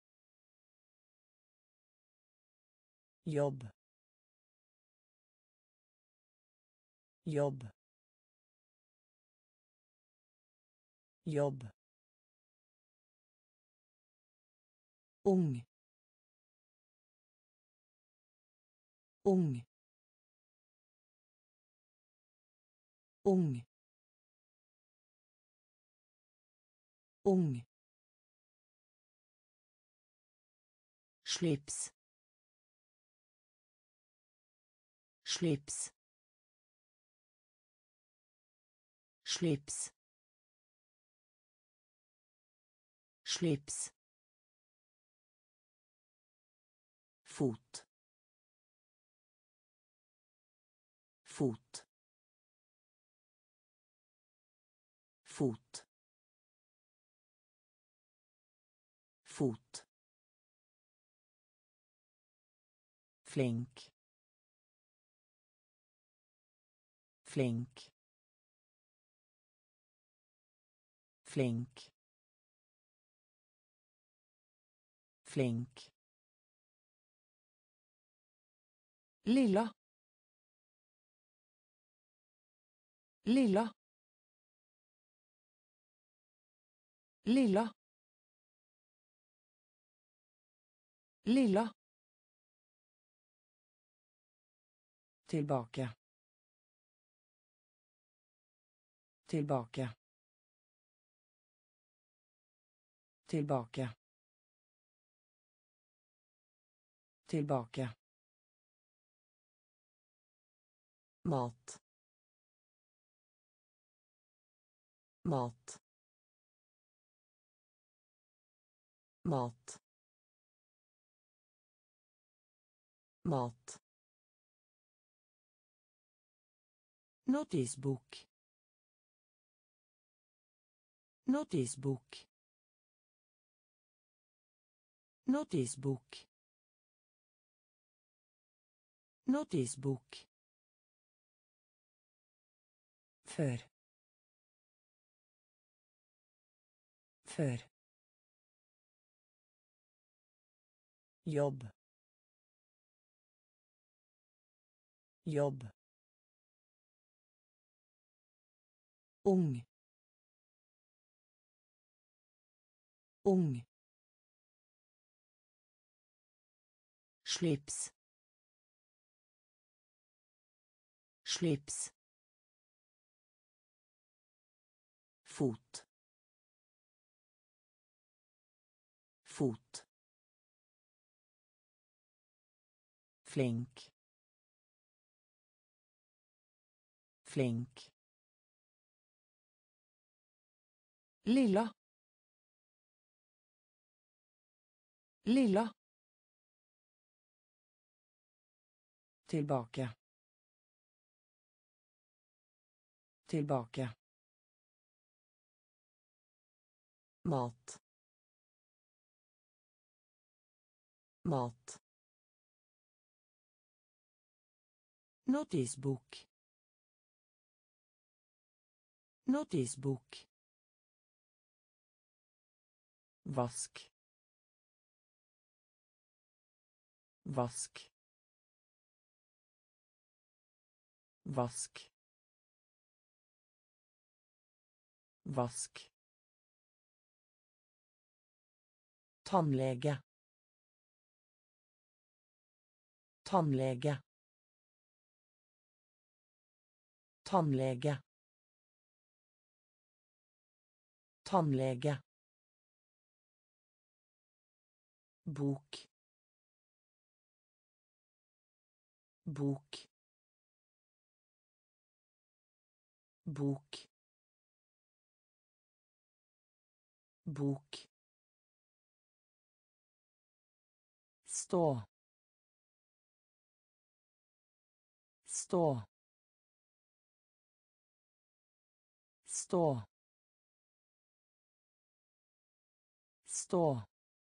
Jobb. Jobb. Jobb. Ung. Ung. Ung. Ung. Slips. Slips. Slips. Slips. Fot. Fot. Fot. Fot. Flink. Flink. Flink. Flink. Lilla. Lilla. Lilla. Lilla. Tillbaka. Tillbaka. Tillbaka. Tillbaka. Mat. Mat. Mat. Mat. Notisbok. Notisbok. Notisbok. Notisbok. Før. Før. Jobb. Jobb. Ung. Ung. Slips. Slips. Fot. Fot. Flink. Flink. Lilla. Lilla. Tillbaka. Tillbaka. Mat. Mat. Notisbok. Notisbok. Vask. Vask. Vask. Vask. Tannlege. Tannlege. Tannlege. Tannlege. Bok. Bok. Bok. Bok. Stå. Stå. Stå. Stå.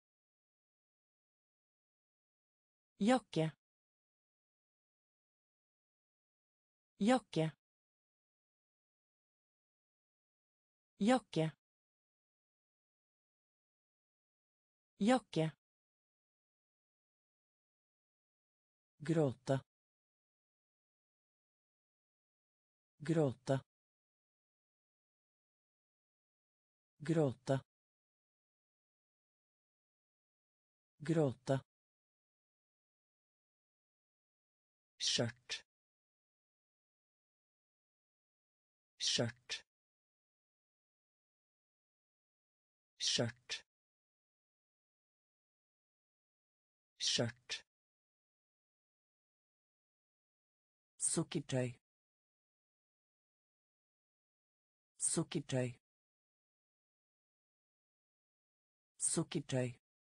Jakke. Jakke. Jakke. Jakke. Gråte. Gråte. Gråte. Gråte. Skjørt. Skjørt. Skjørt. Skjørt. Sukkertøy. Sukkertøy. Sukkertøy.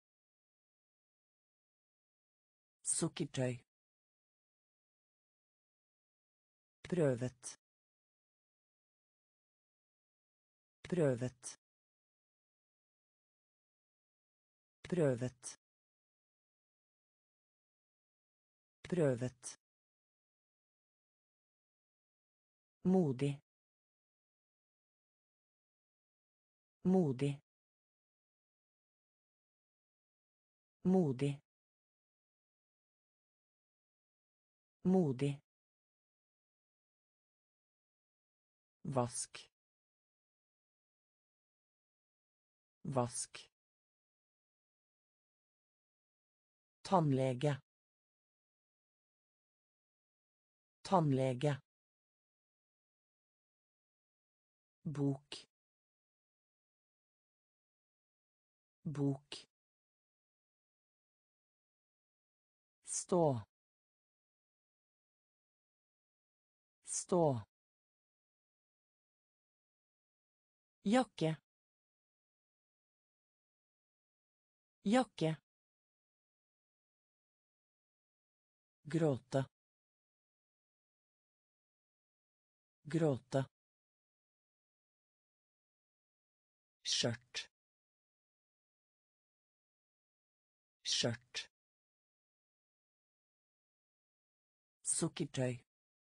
Sukkertøy. Prøvet. Prøvet. Prøvet. Prøvet. Modig. Modig. Modig. Modig. Vask. Vask. Tannlege. Tannlege. Bok. Bok. Stå. Stå. Jakke. Jakke. Gråte. Gråte. Skjørt. Skjørt. Sukkertøy.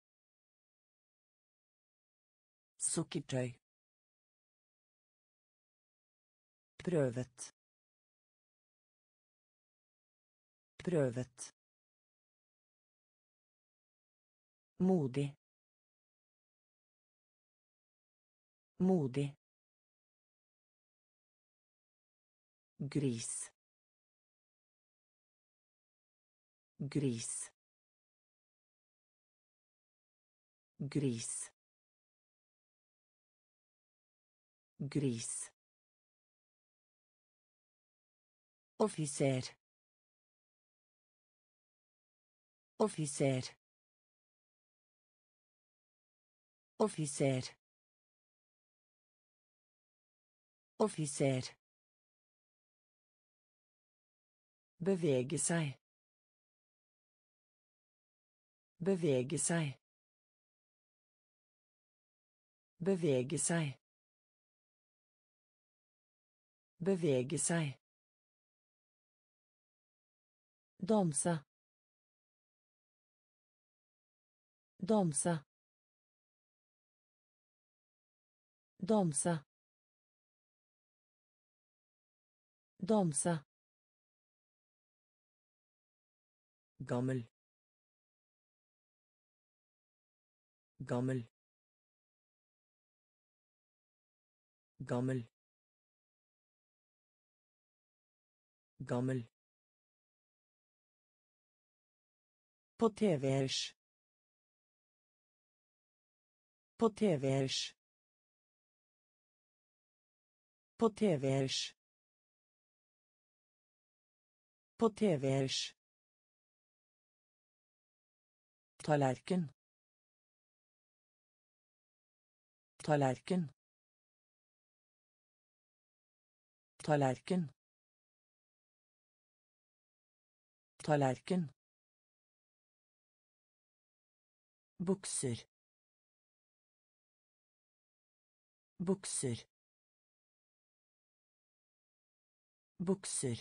Sukkertøy. Prøvet. Prøvet. Modig. Modig. Gris. Gris. Gris. Gris. Offiser. Offiser. Offiser. Offiser. Bevege seg. Bevege seg. Bevege seg. Bevege seg. Danse. Danse. Danse. Danse. Gammel. Gammel. Gammel. Gammel. På TV-ers. På TV-ers. På TV-ers. På TV-ers. Tallerken. Tallerken. Tallerken. Tallerken. Bukser. Bukser. Bukser.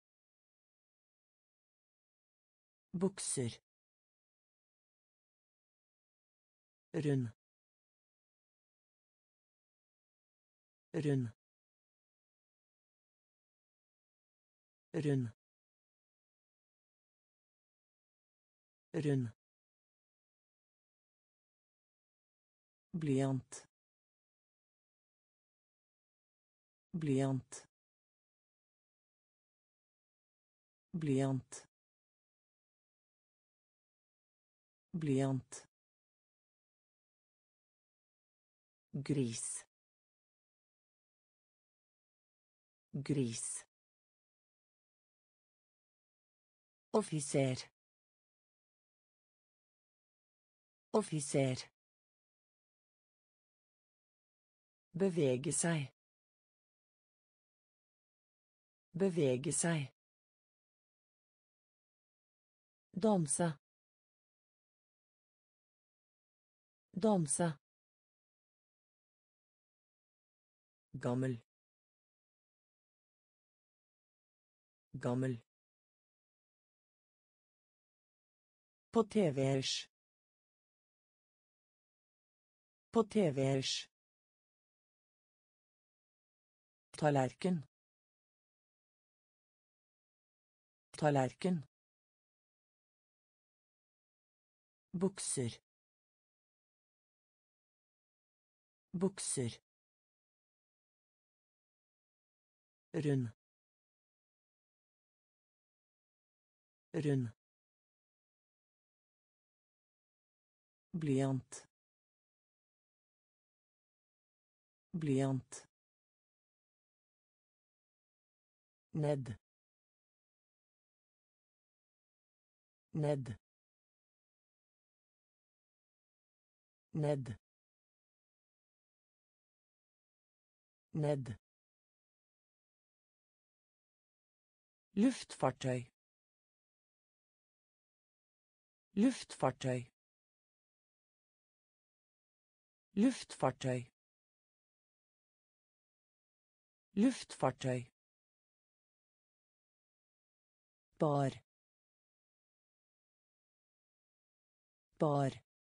Bukser. Rund. Rund. Rund. Rund. Blyant. Blyant. Blyant. Blyant. Gris. Gris. Offiser. Offiser. Bevege seg. Bevege seg. Danse. Danse. Gammel. Gammel. På TV-ers. På TV-ers. Tallerken. Tallerken. Bukser. Bukser. Rund. Rund. Blyant. Blyant. Ned. Ned. Ned. Ned. Luftfartøy. Luftfartøy. Luftfartøy. Luftfartøy. Bar. Bar.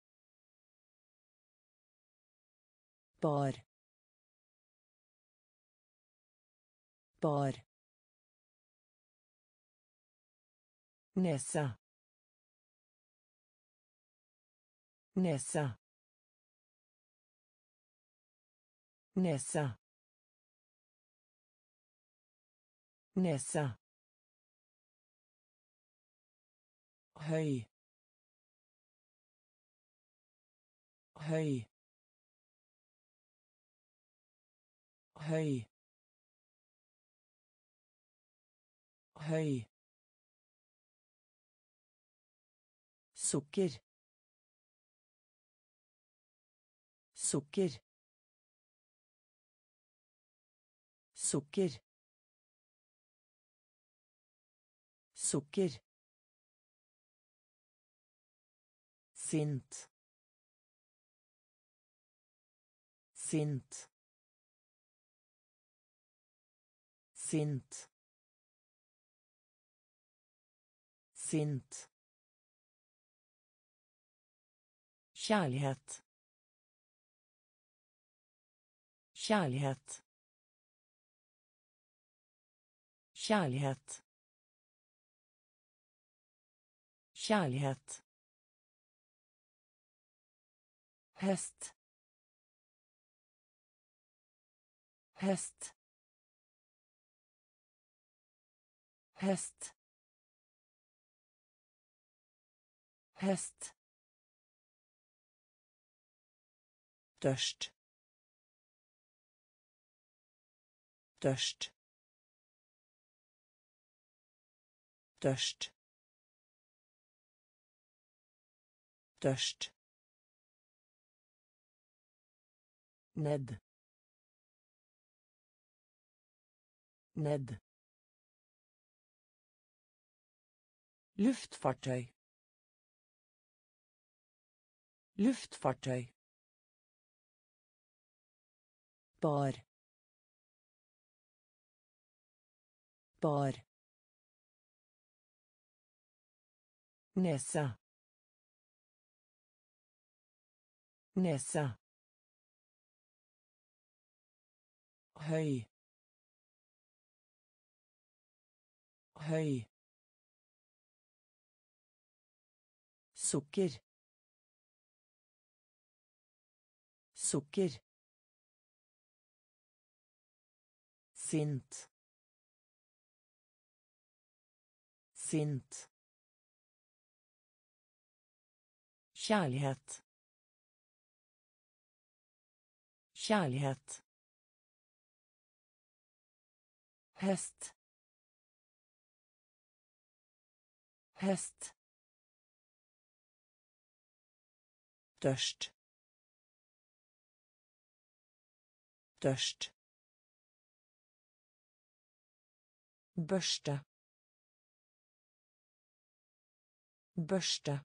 Bar. Bar. Nesa. Nesa. Nesa. Nesa. Høy. Høy. Høy. Høy. Sukker. Sukker. Sukker. Sukker. Sint. Sint. Sint. Sint. Kjærlighet. Kjærlighet. Kärlighet. Kärlighet. Häst. Häst. Häst. Häst. Störst. Störst. Störst. Störst. Ned. Ned. Luftfartøy. Luftfartøy. Bar. Bar. Nesa. Nesa. Høy. Høy. Sukker. Sukker. Sint. Sint. Kärlighet. Kärlighet. Häst. Häst. Störst. Störst. Børste. Børste.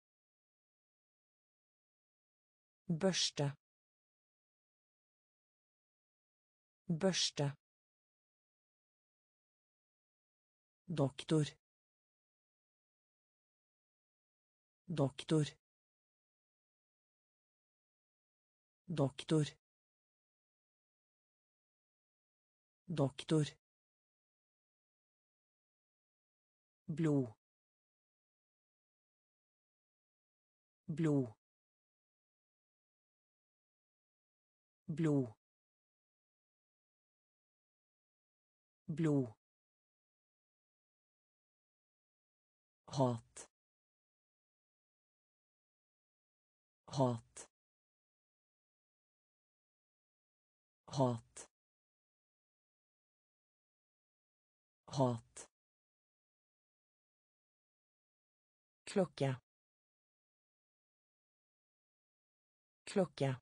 Børste. Børste. Doktor. Doktor. Doktor. Doktor. Blod. Blod. Blod. Blod. Hat. Hat. Hat. Hat. Klocka. Klocka.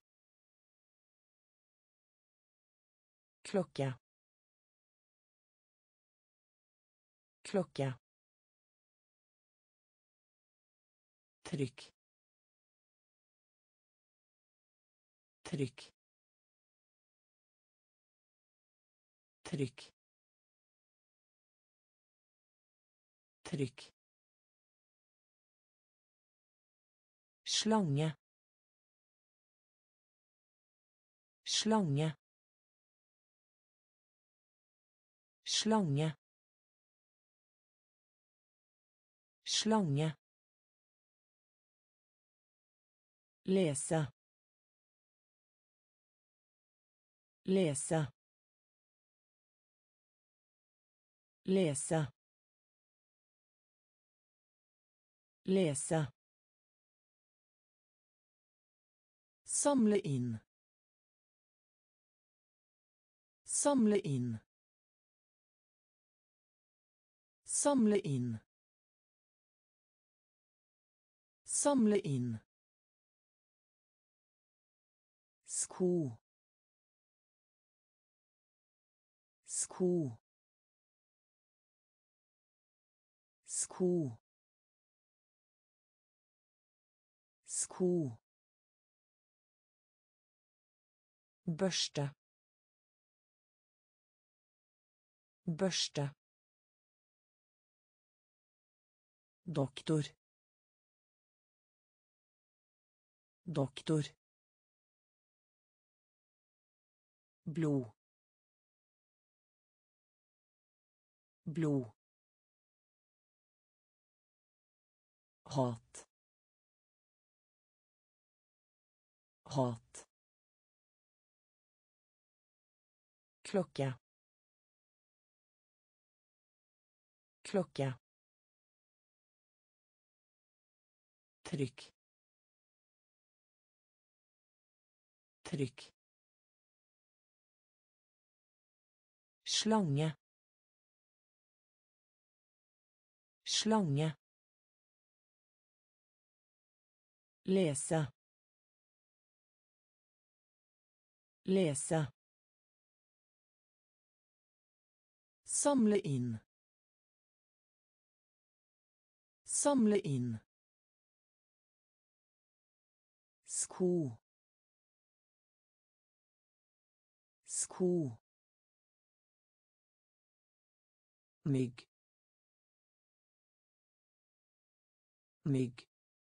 Klocka. Klocka. Tryck. Tryck. Tryck. Tryck. Slange. Slange. Slange. Slange. Lese. Lese. Lese. Lese. Samle inn. Samle inn. Samle inn. Samle inn. Sko. Sko. Sko. Sko. Børste. Børste. Doktor. Doktor. Blod. blod, hat, hat, klocka, klocka, tryck, tryck, slange, slange, lese, lese, samle inn, samle inn, sko, sko, mygg, mygg,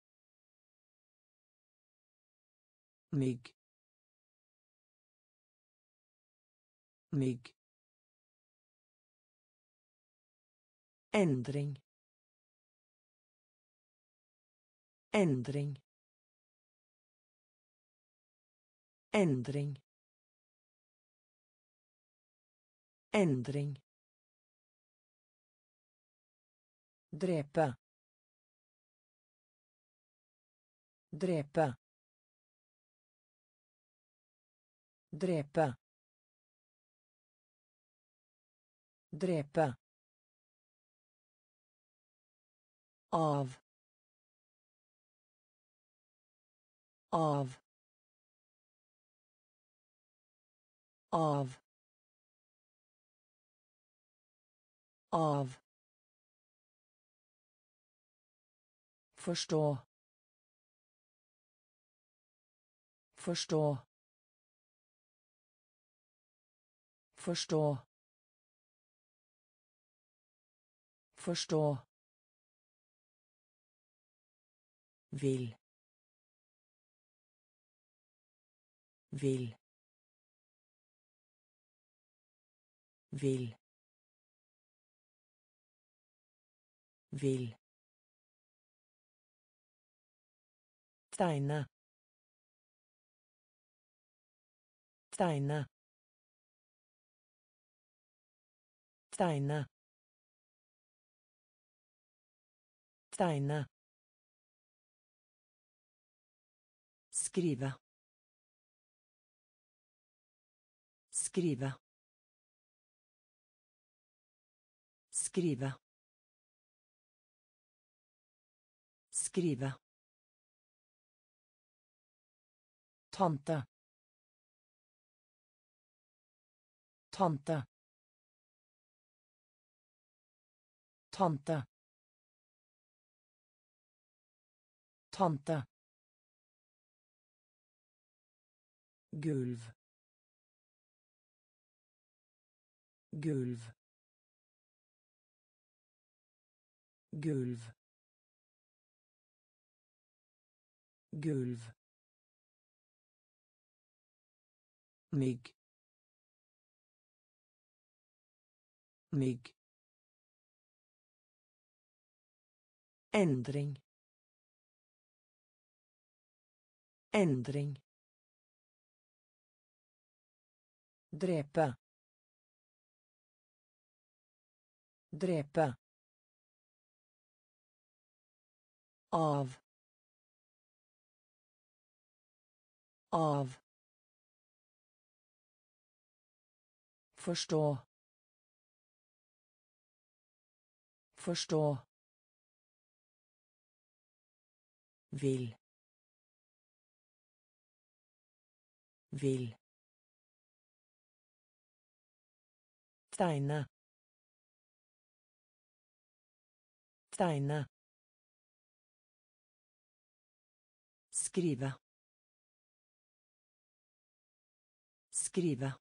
mygg, mygg, ändring, ändring, ändring, ändring, drepe, drepe, drepe, drepe, av, av, av, av, förstå, förstå, förstå, förstå, vill, vill, vill, vill, tegne, tegne, tegne, tegne, skrive, skrive, skrive, skrive, tante, tante, tante, tante, gulv, gulv, gulv, gulv, mygg, mygg, ändring, ändring, drepe, drepe, av, av, förstå, förstå, vill, vill, tegne, tegne, skrive, skrive,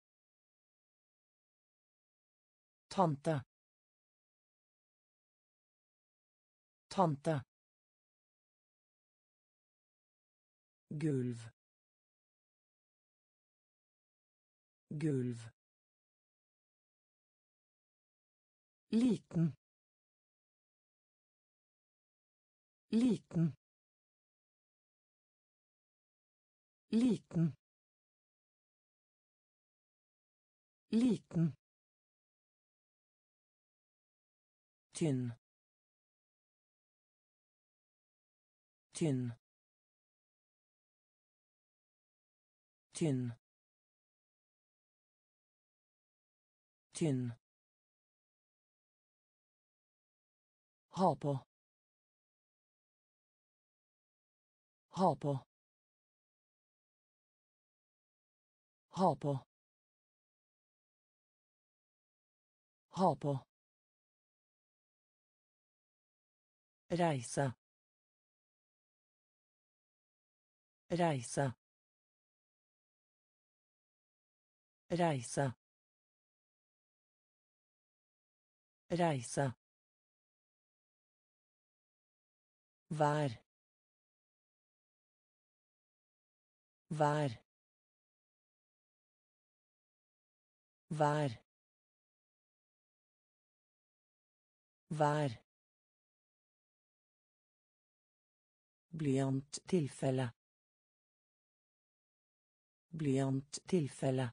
tante, tante, gulv, gulv, liten, liten, liten, liten, tynn, tynn, tynn, tynn, ha på, ha på, ha på, ha på, reise, reise, reise, reise, vær, vær, vær, vær, blyanttilfelle, blyanttilfelle,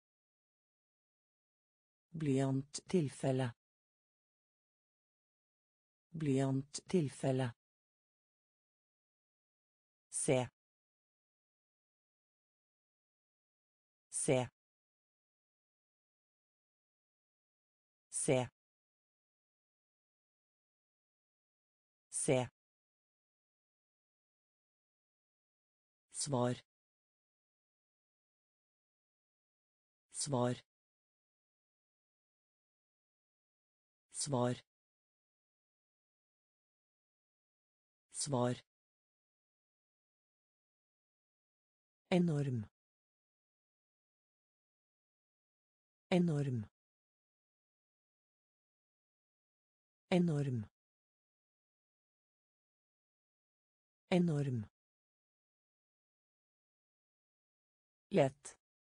blyanttilfelle, blyanttilfelle, se, se, se, se, svar, svar, svar, svar, enorm, enorm, enorm, enorm, lett,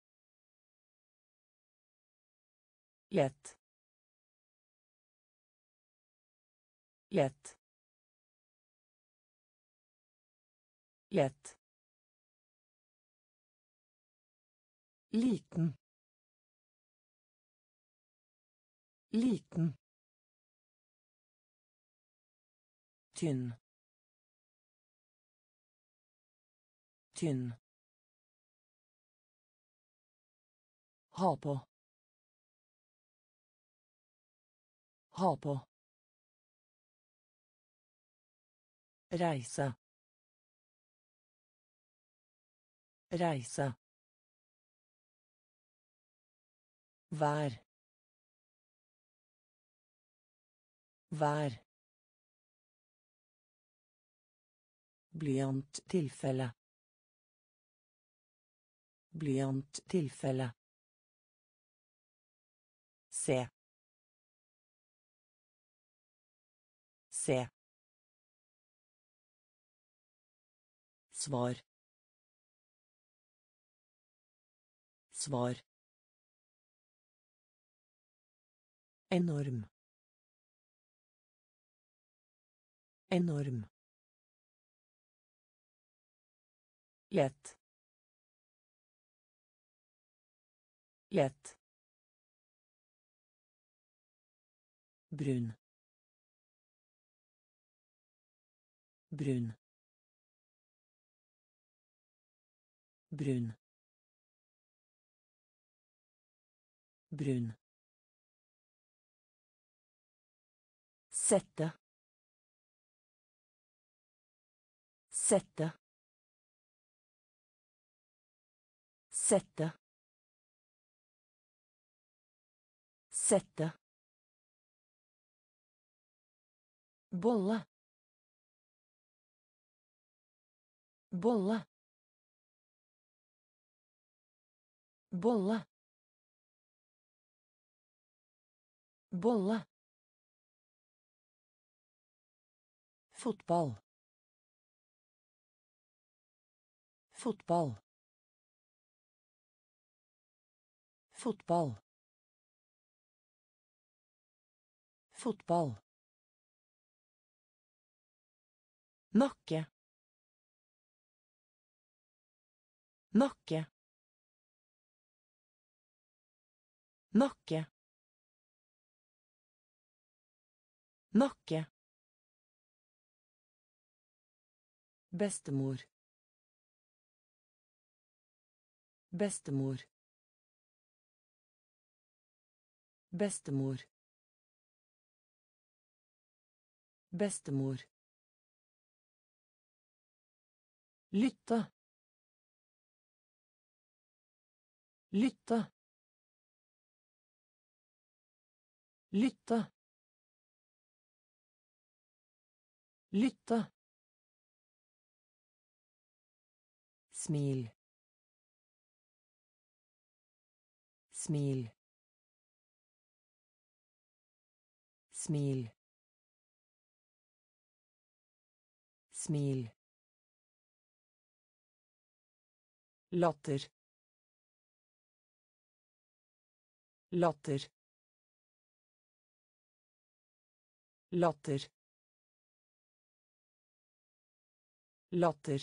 lett, lett, lett, liten, liten, tynn, tynn, ha på, ha på, reise, reise, vær, vær, blyanttilfelle, blyanttilfelle, se, se, svar, svar, enorm, enorm, lett, lett, brun, brun, brun, brun, sette, sette, sette, sette, bolle, bolle, bolle, bolle, fotball, fotball, fotball, Fotball. Nakke. Nakke. Nakke. Nakke. Bestemor. Bestemor. Bestemor. Bestemor. Lytte. Lytte. Lytte. Lytte. Smil. Smil. Smil. Smil. Latter. Latter. Latter. Latter.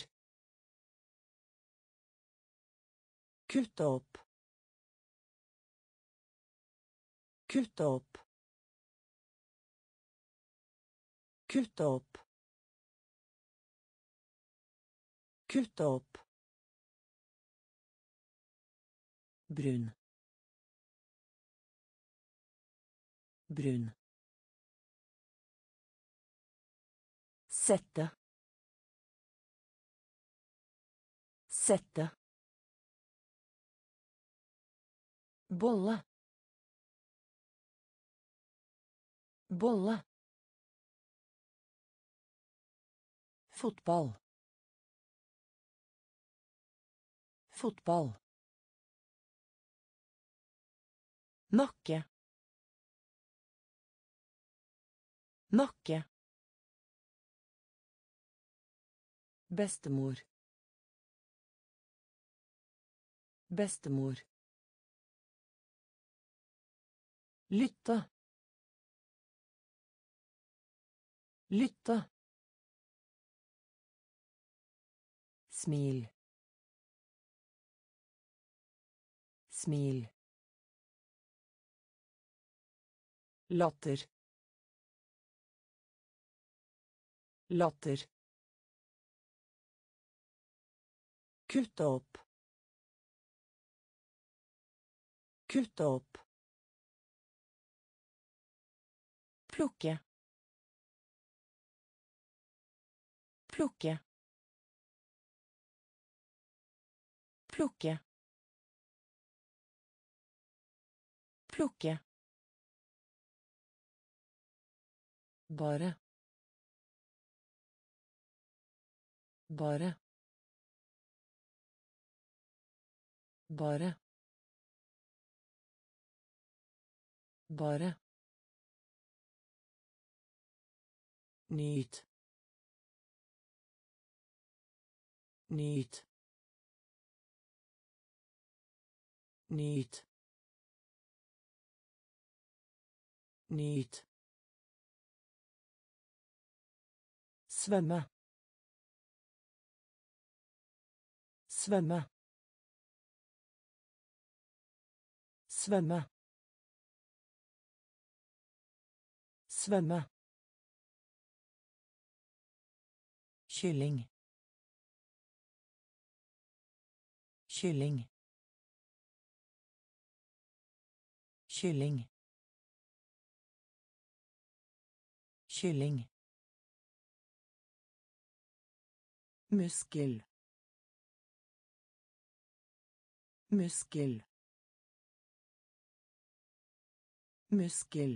Kutte opp. Kutte opp. Kutte opp. Kutte opp. Brun. Brun. Sette. Sette. Bolle. Bolle. Fotball. Fotball. Nakke. Nakke. Bestemor. Bestemor. Lytte. Lytte. Smil. Smil. Latter. Latter. Kutte opp. Kutte opp. Plukke. Plukke. Plukke. Plukke. Bare. Bare. Bare. Bare. Nyt. Nyt. Nyt. Nyt. Svømme. Svømme. Svømme. Svømme. Kylling. Kylling. Kylling. Kylling. Muskel. Muskel. Muskel.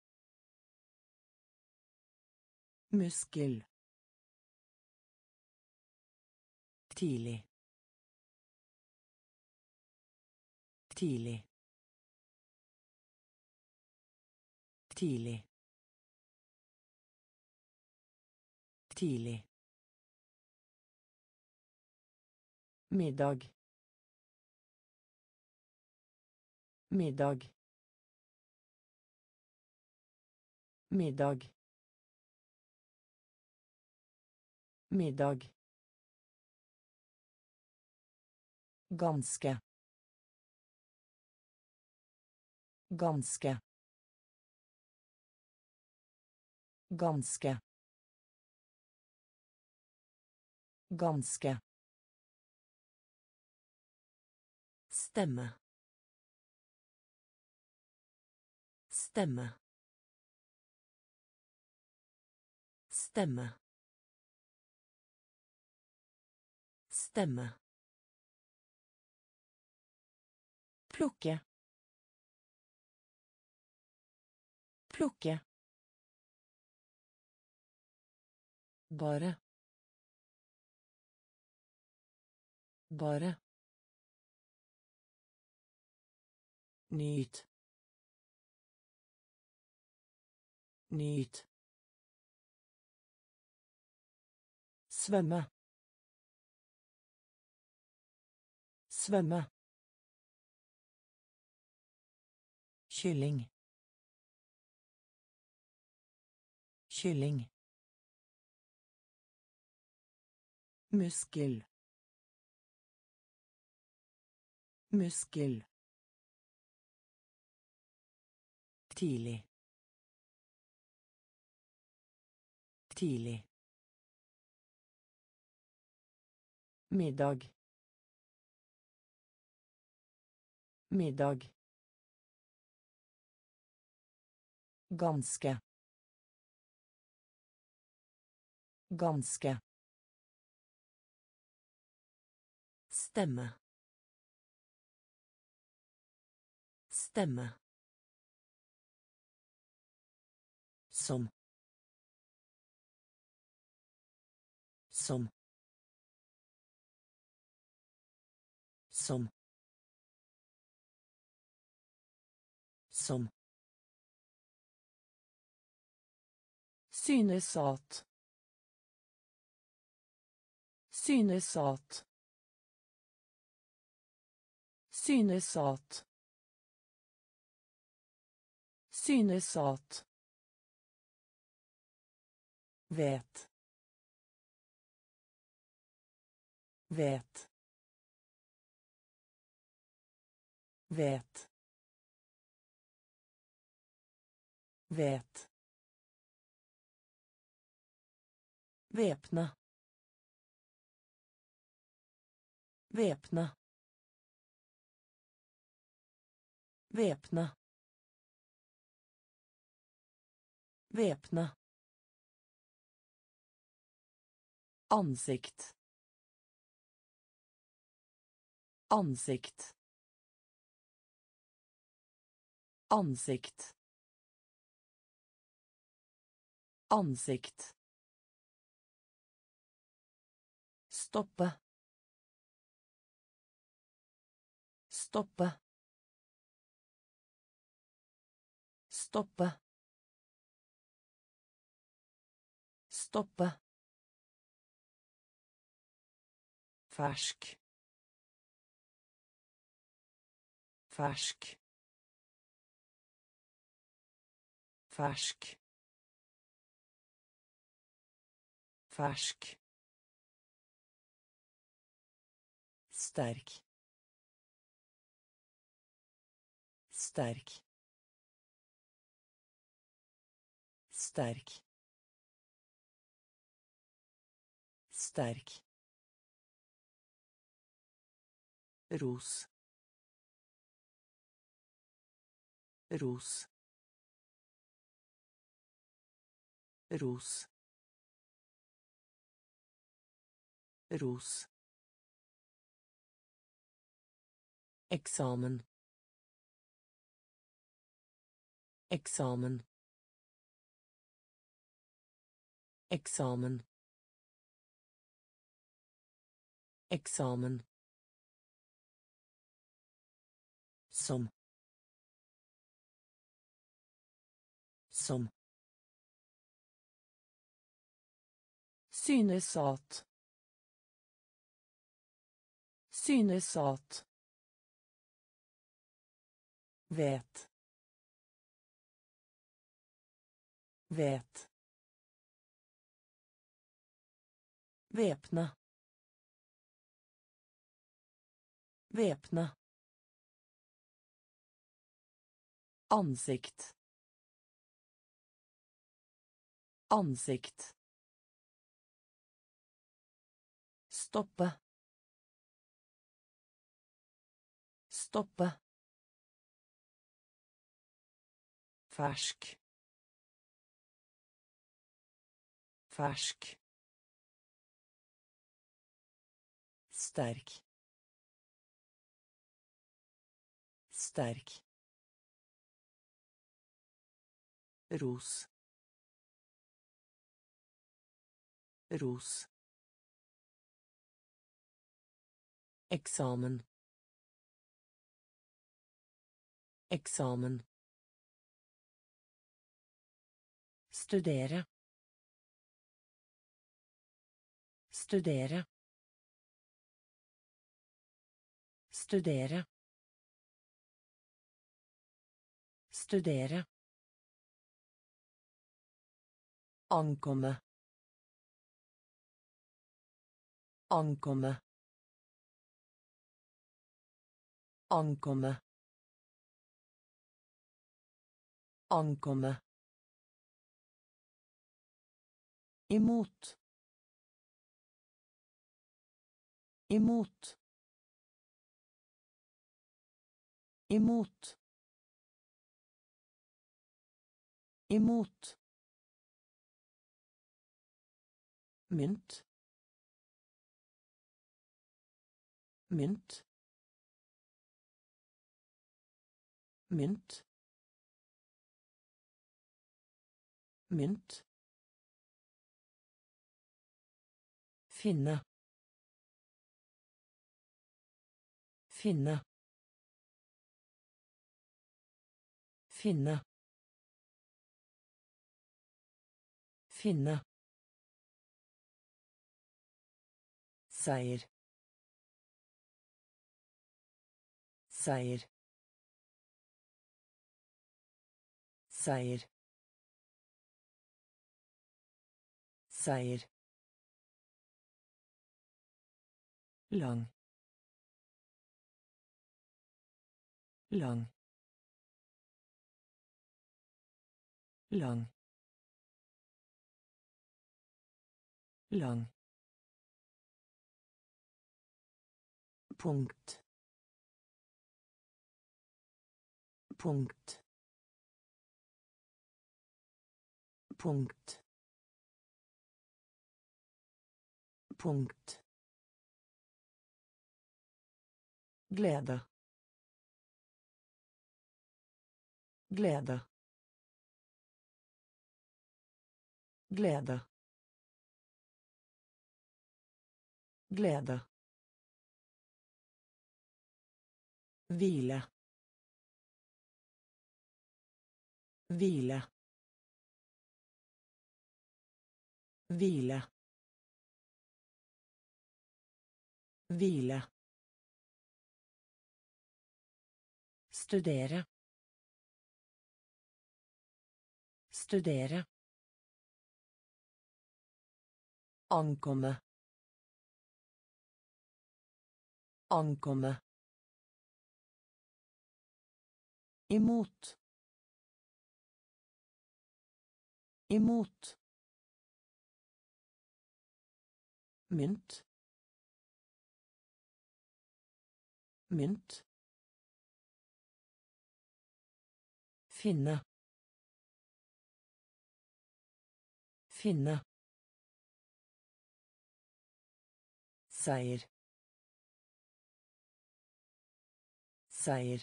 Muskel. Tidlig. Tidlig. Tidlig. Tidlig. Middag. Middag. middag, middag, ganske, ganske, ganske, ganske, stemme, stemme, stemme, stemme, plukke, plukke, bare, bare, nyt, nyt, svømme, svømme, kylling, kylling, muskel, muskel, tidlig, tidlig, middag, middag, ganske, ganske, stemme, stemme, som, som, som, som, synes at, synes at, synes at, synes at, vet, vet, vet, vet, væpne, væpne, væpne, væpne, ansikt, ansikt, ansikt, ansikt, stoppe, stoppe, stoppe, stoppe, fersk, fersk, fersk, fersk, sterk, sterk, sterk, sterk, ros, ros, ros, ros, eksamen, eksamen, eksamen, eksamen, som, som, synes at, synes at, vet, Vet. Væpne. Væpne. Ansikt. Ansikt. Stoppe. Stoppe. Fersk. Fersk. Sterk. Sterk. Ros. Ros. Eksamen. Eksamen. Studere. Studere. Studere. Studere. Ankomme. Ankomme. Ankomme. Ankomme. Emot. Emot. Emot. Emot. Mynt. Mynt. Mynt. Mynt. Finne. Finne. Finne. Finne. Seier. Seier. Seier. Seier. Lang. Lang. Lang. Lang. Punkt. Punkt. Punkt. Punkt. Glede. Glede. Glede. Glede. Hvile. Hvile. Hvile. Hvile. Studere. Studere. Ankomme. Ankomme. Emot. Emot. Mynt. Mynt. Finne. Finne. Seier. Seier.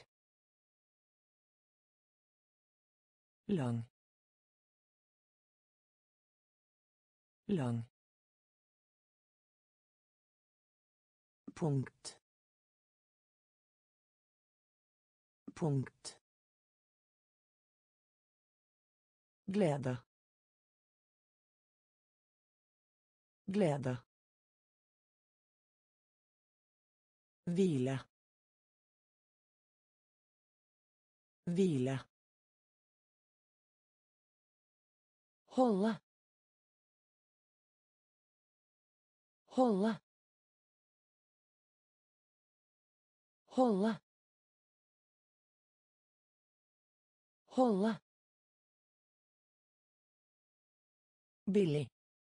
Lang. Lang. Punkt. Punkt. Glede. Glede. Hvile. Hvile. hålla, hålla, hålla, hålla, billig,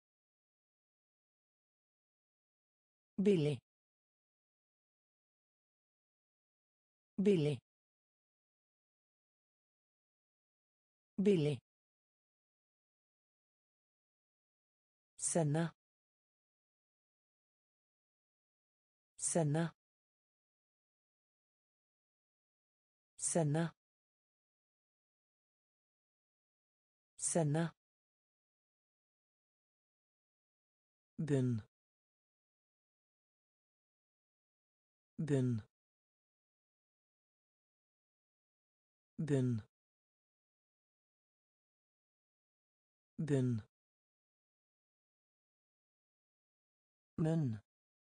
billig, billig, billig, sende, sende, sende, sende, bunn, bunn, bunn, bunn, munn,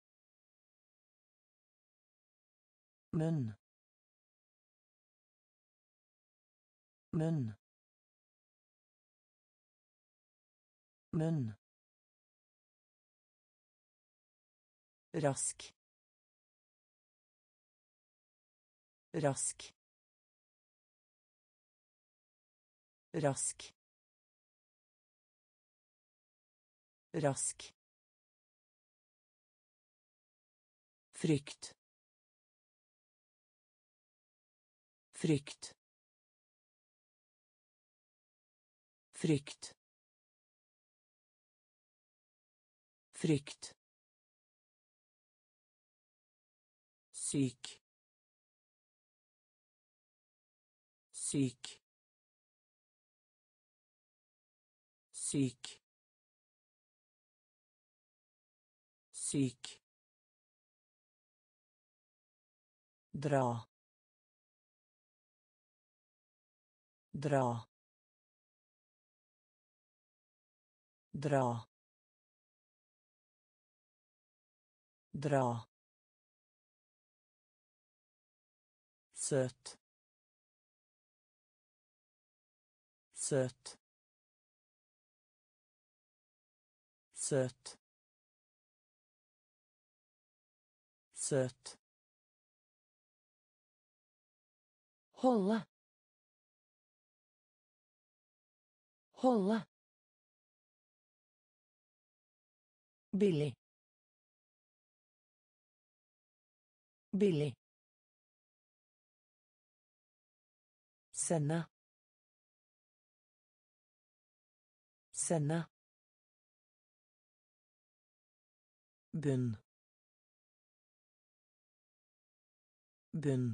munn, munn, munn, rask, rask, rask, rask, frykt, frykt, frykt, frykt, syk, syk, syk, syk, dra, dra, dra, dra, söt, söt, söt, söt, hålla, hålla, billig, billig, sende, sende, bunn, bunn,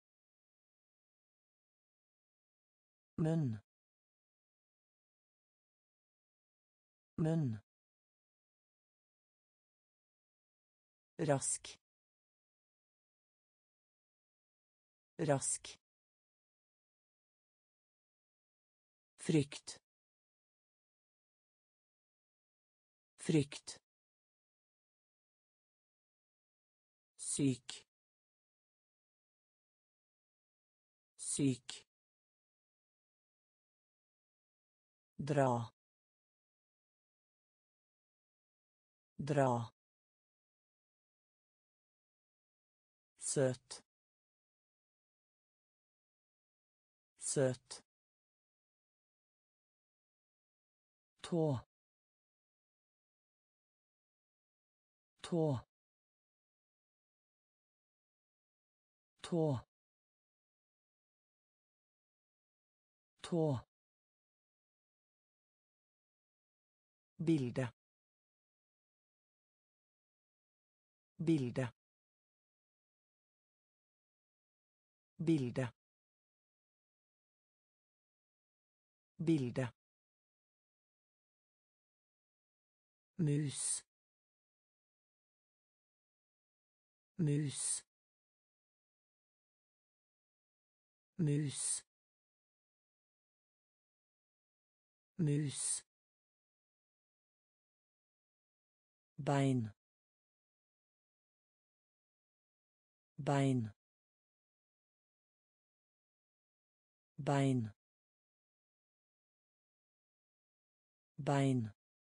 munn, munn, rask, rask, frykt, frykt, syk, syk, dra, dra, söt, söt, tå, tå, tå, tå, bilde, bilde, bilde, bilde, mus, mus, mus, mus, bein, bein, bein, bein,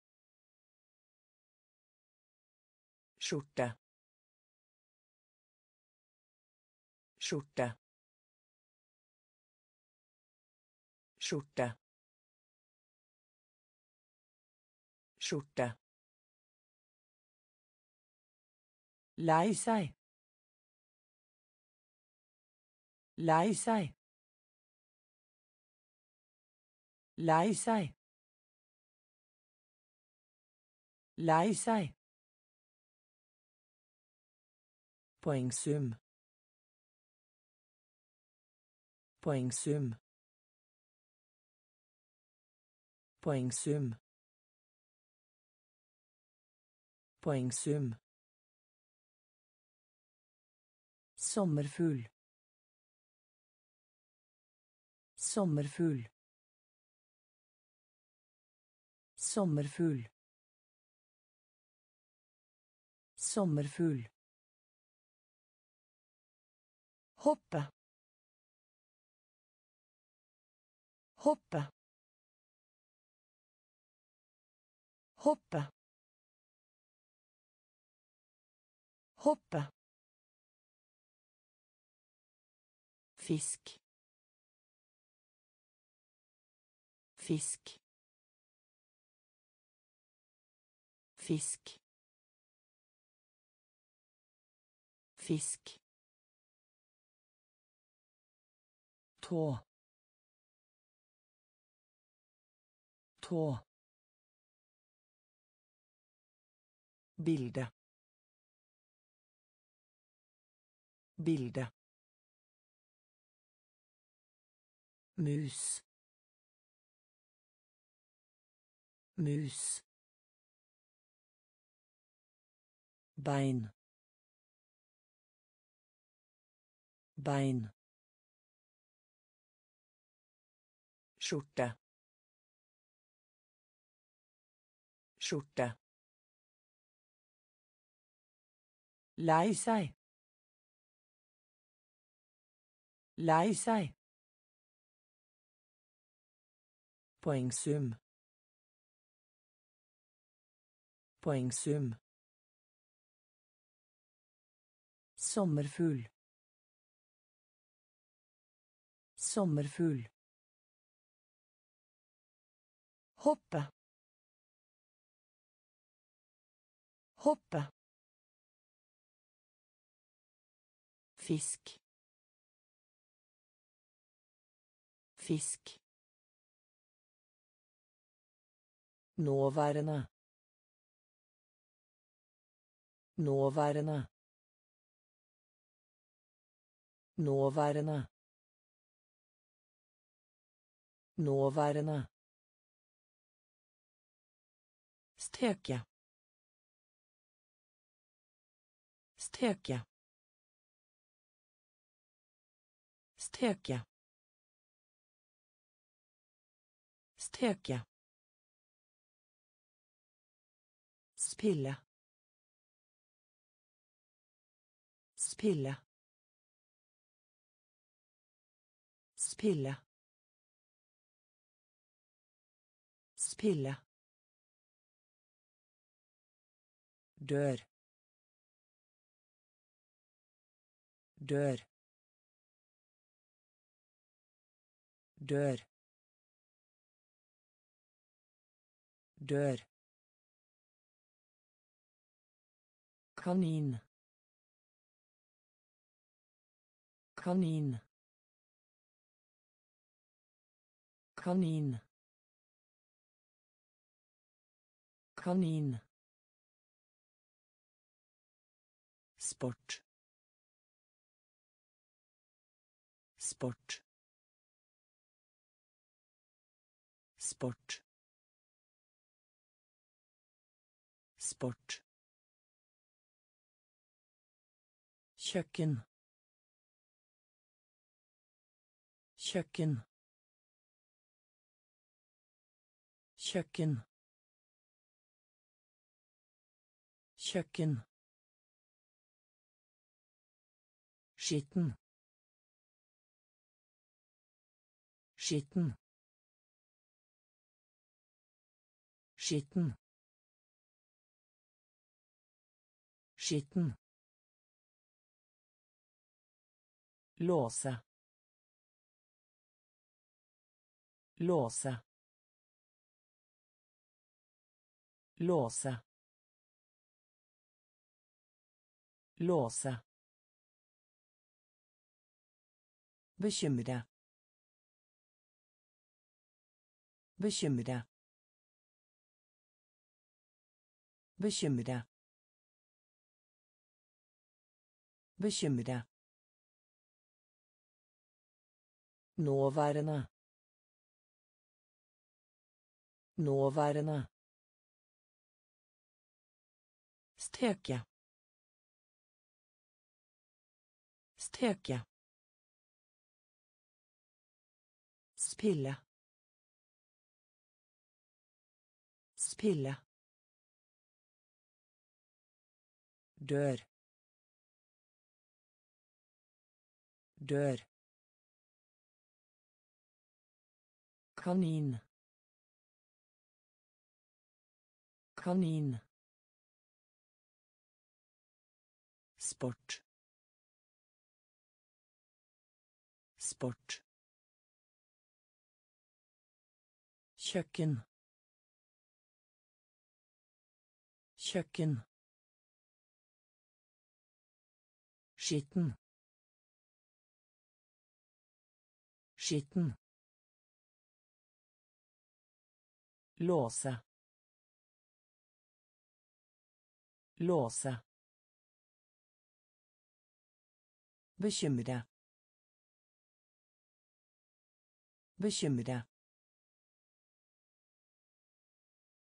skjorte, skjorte, skjorte, skjorte, lei seg, lei seg, lei seg, lei seg, poengsum, poengsum, poengsum, poengsum, sommerfugl, sommerfugl, sommerfugl, sommerfugl, hoppe, hoppe, hoppe, hoppe, fisk, fisk, fisk, fisk, tå, tå, bilde, bilde, mus, mus, bein, bein, skjorte, skjorte, lei seg, lei seg, poengsum, poengsum, sommerfugl, sommerfugl, hoppe, hoppe, fisk, fisk, nåværende, nåværende, nåværende, nåværende, steke, steke, steke, steke, spille, spille, spille, spille, dør, dør, dør, dør, kanin, kanin, kanin, kanin, sport, sport, sport, sport, kjøkken, kjøkken, kjøkken, kjøkken, skitten, skitten, Skitten. Skitten. Låse. Låse. Låse. Låse. Bekymre. Bekymre. Bekymre. Bekymre. Nåværende. Nåværende. Steke. Steke. Spille. Spille. Dør. Dør. Kanin. Kanin. Sport. Sport. Kjøkken. Kjøkken. Skitten. Skitten. Låse. Låse. Bekymre. Bekymre.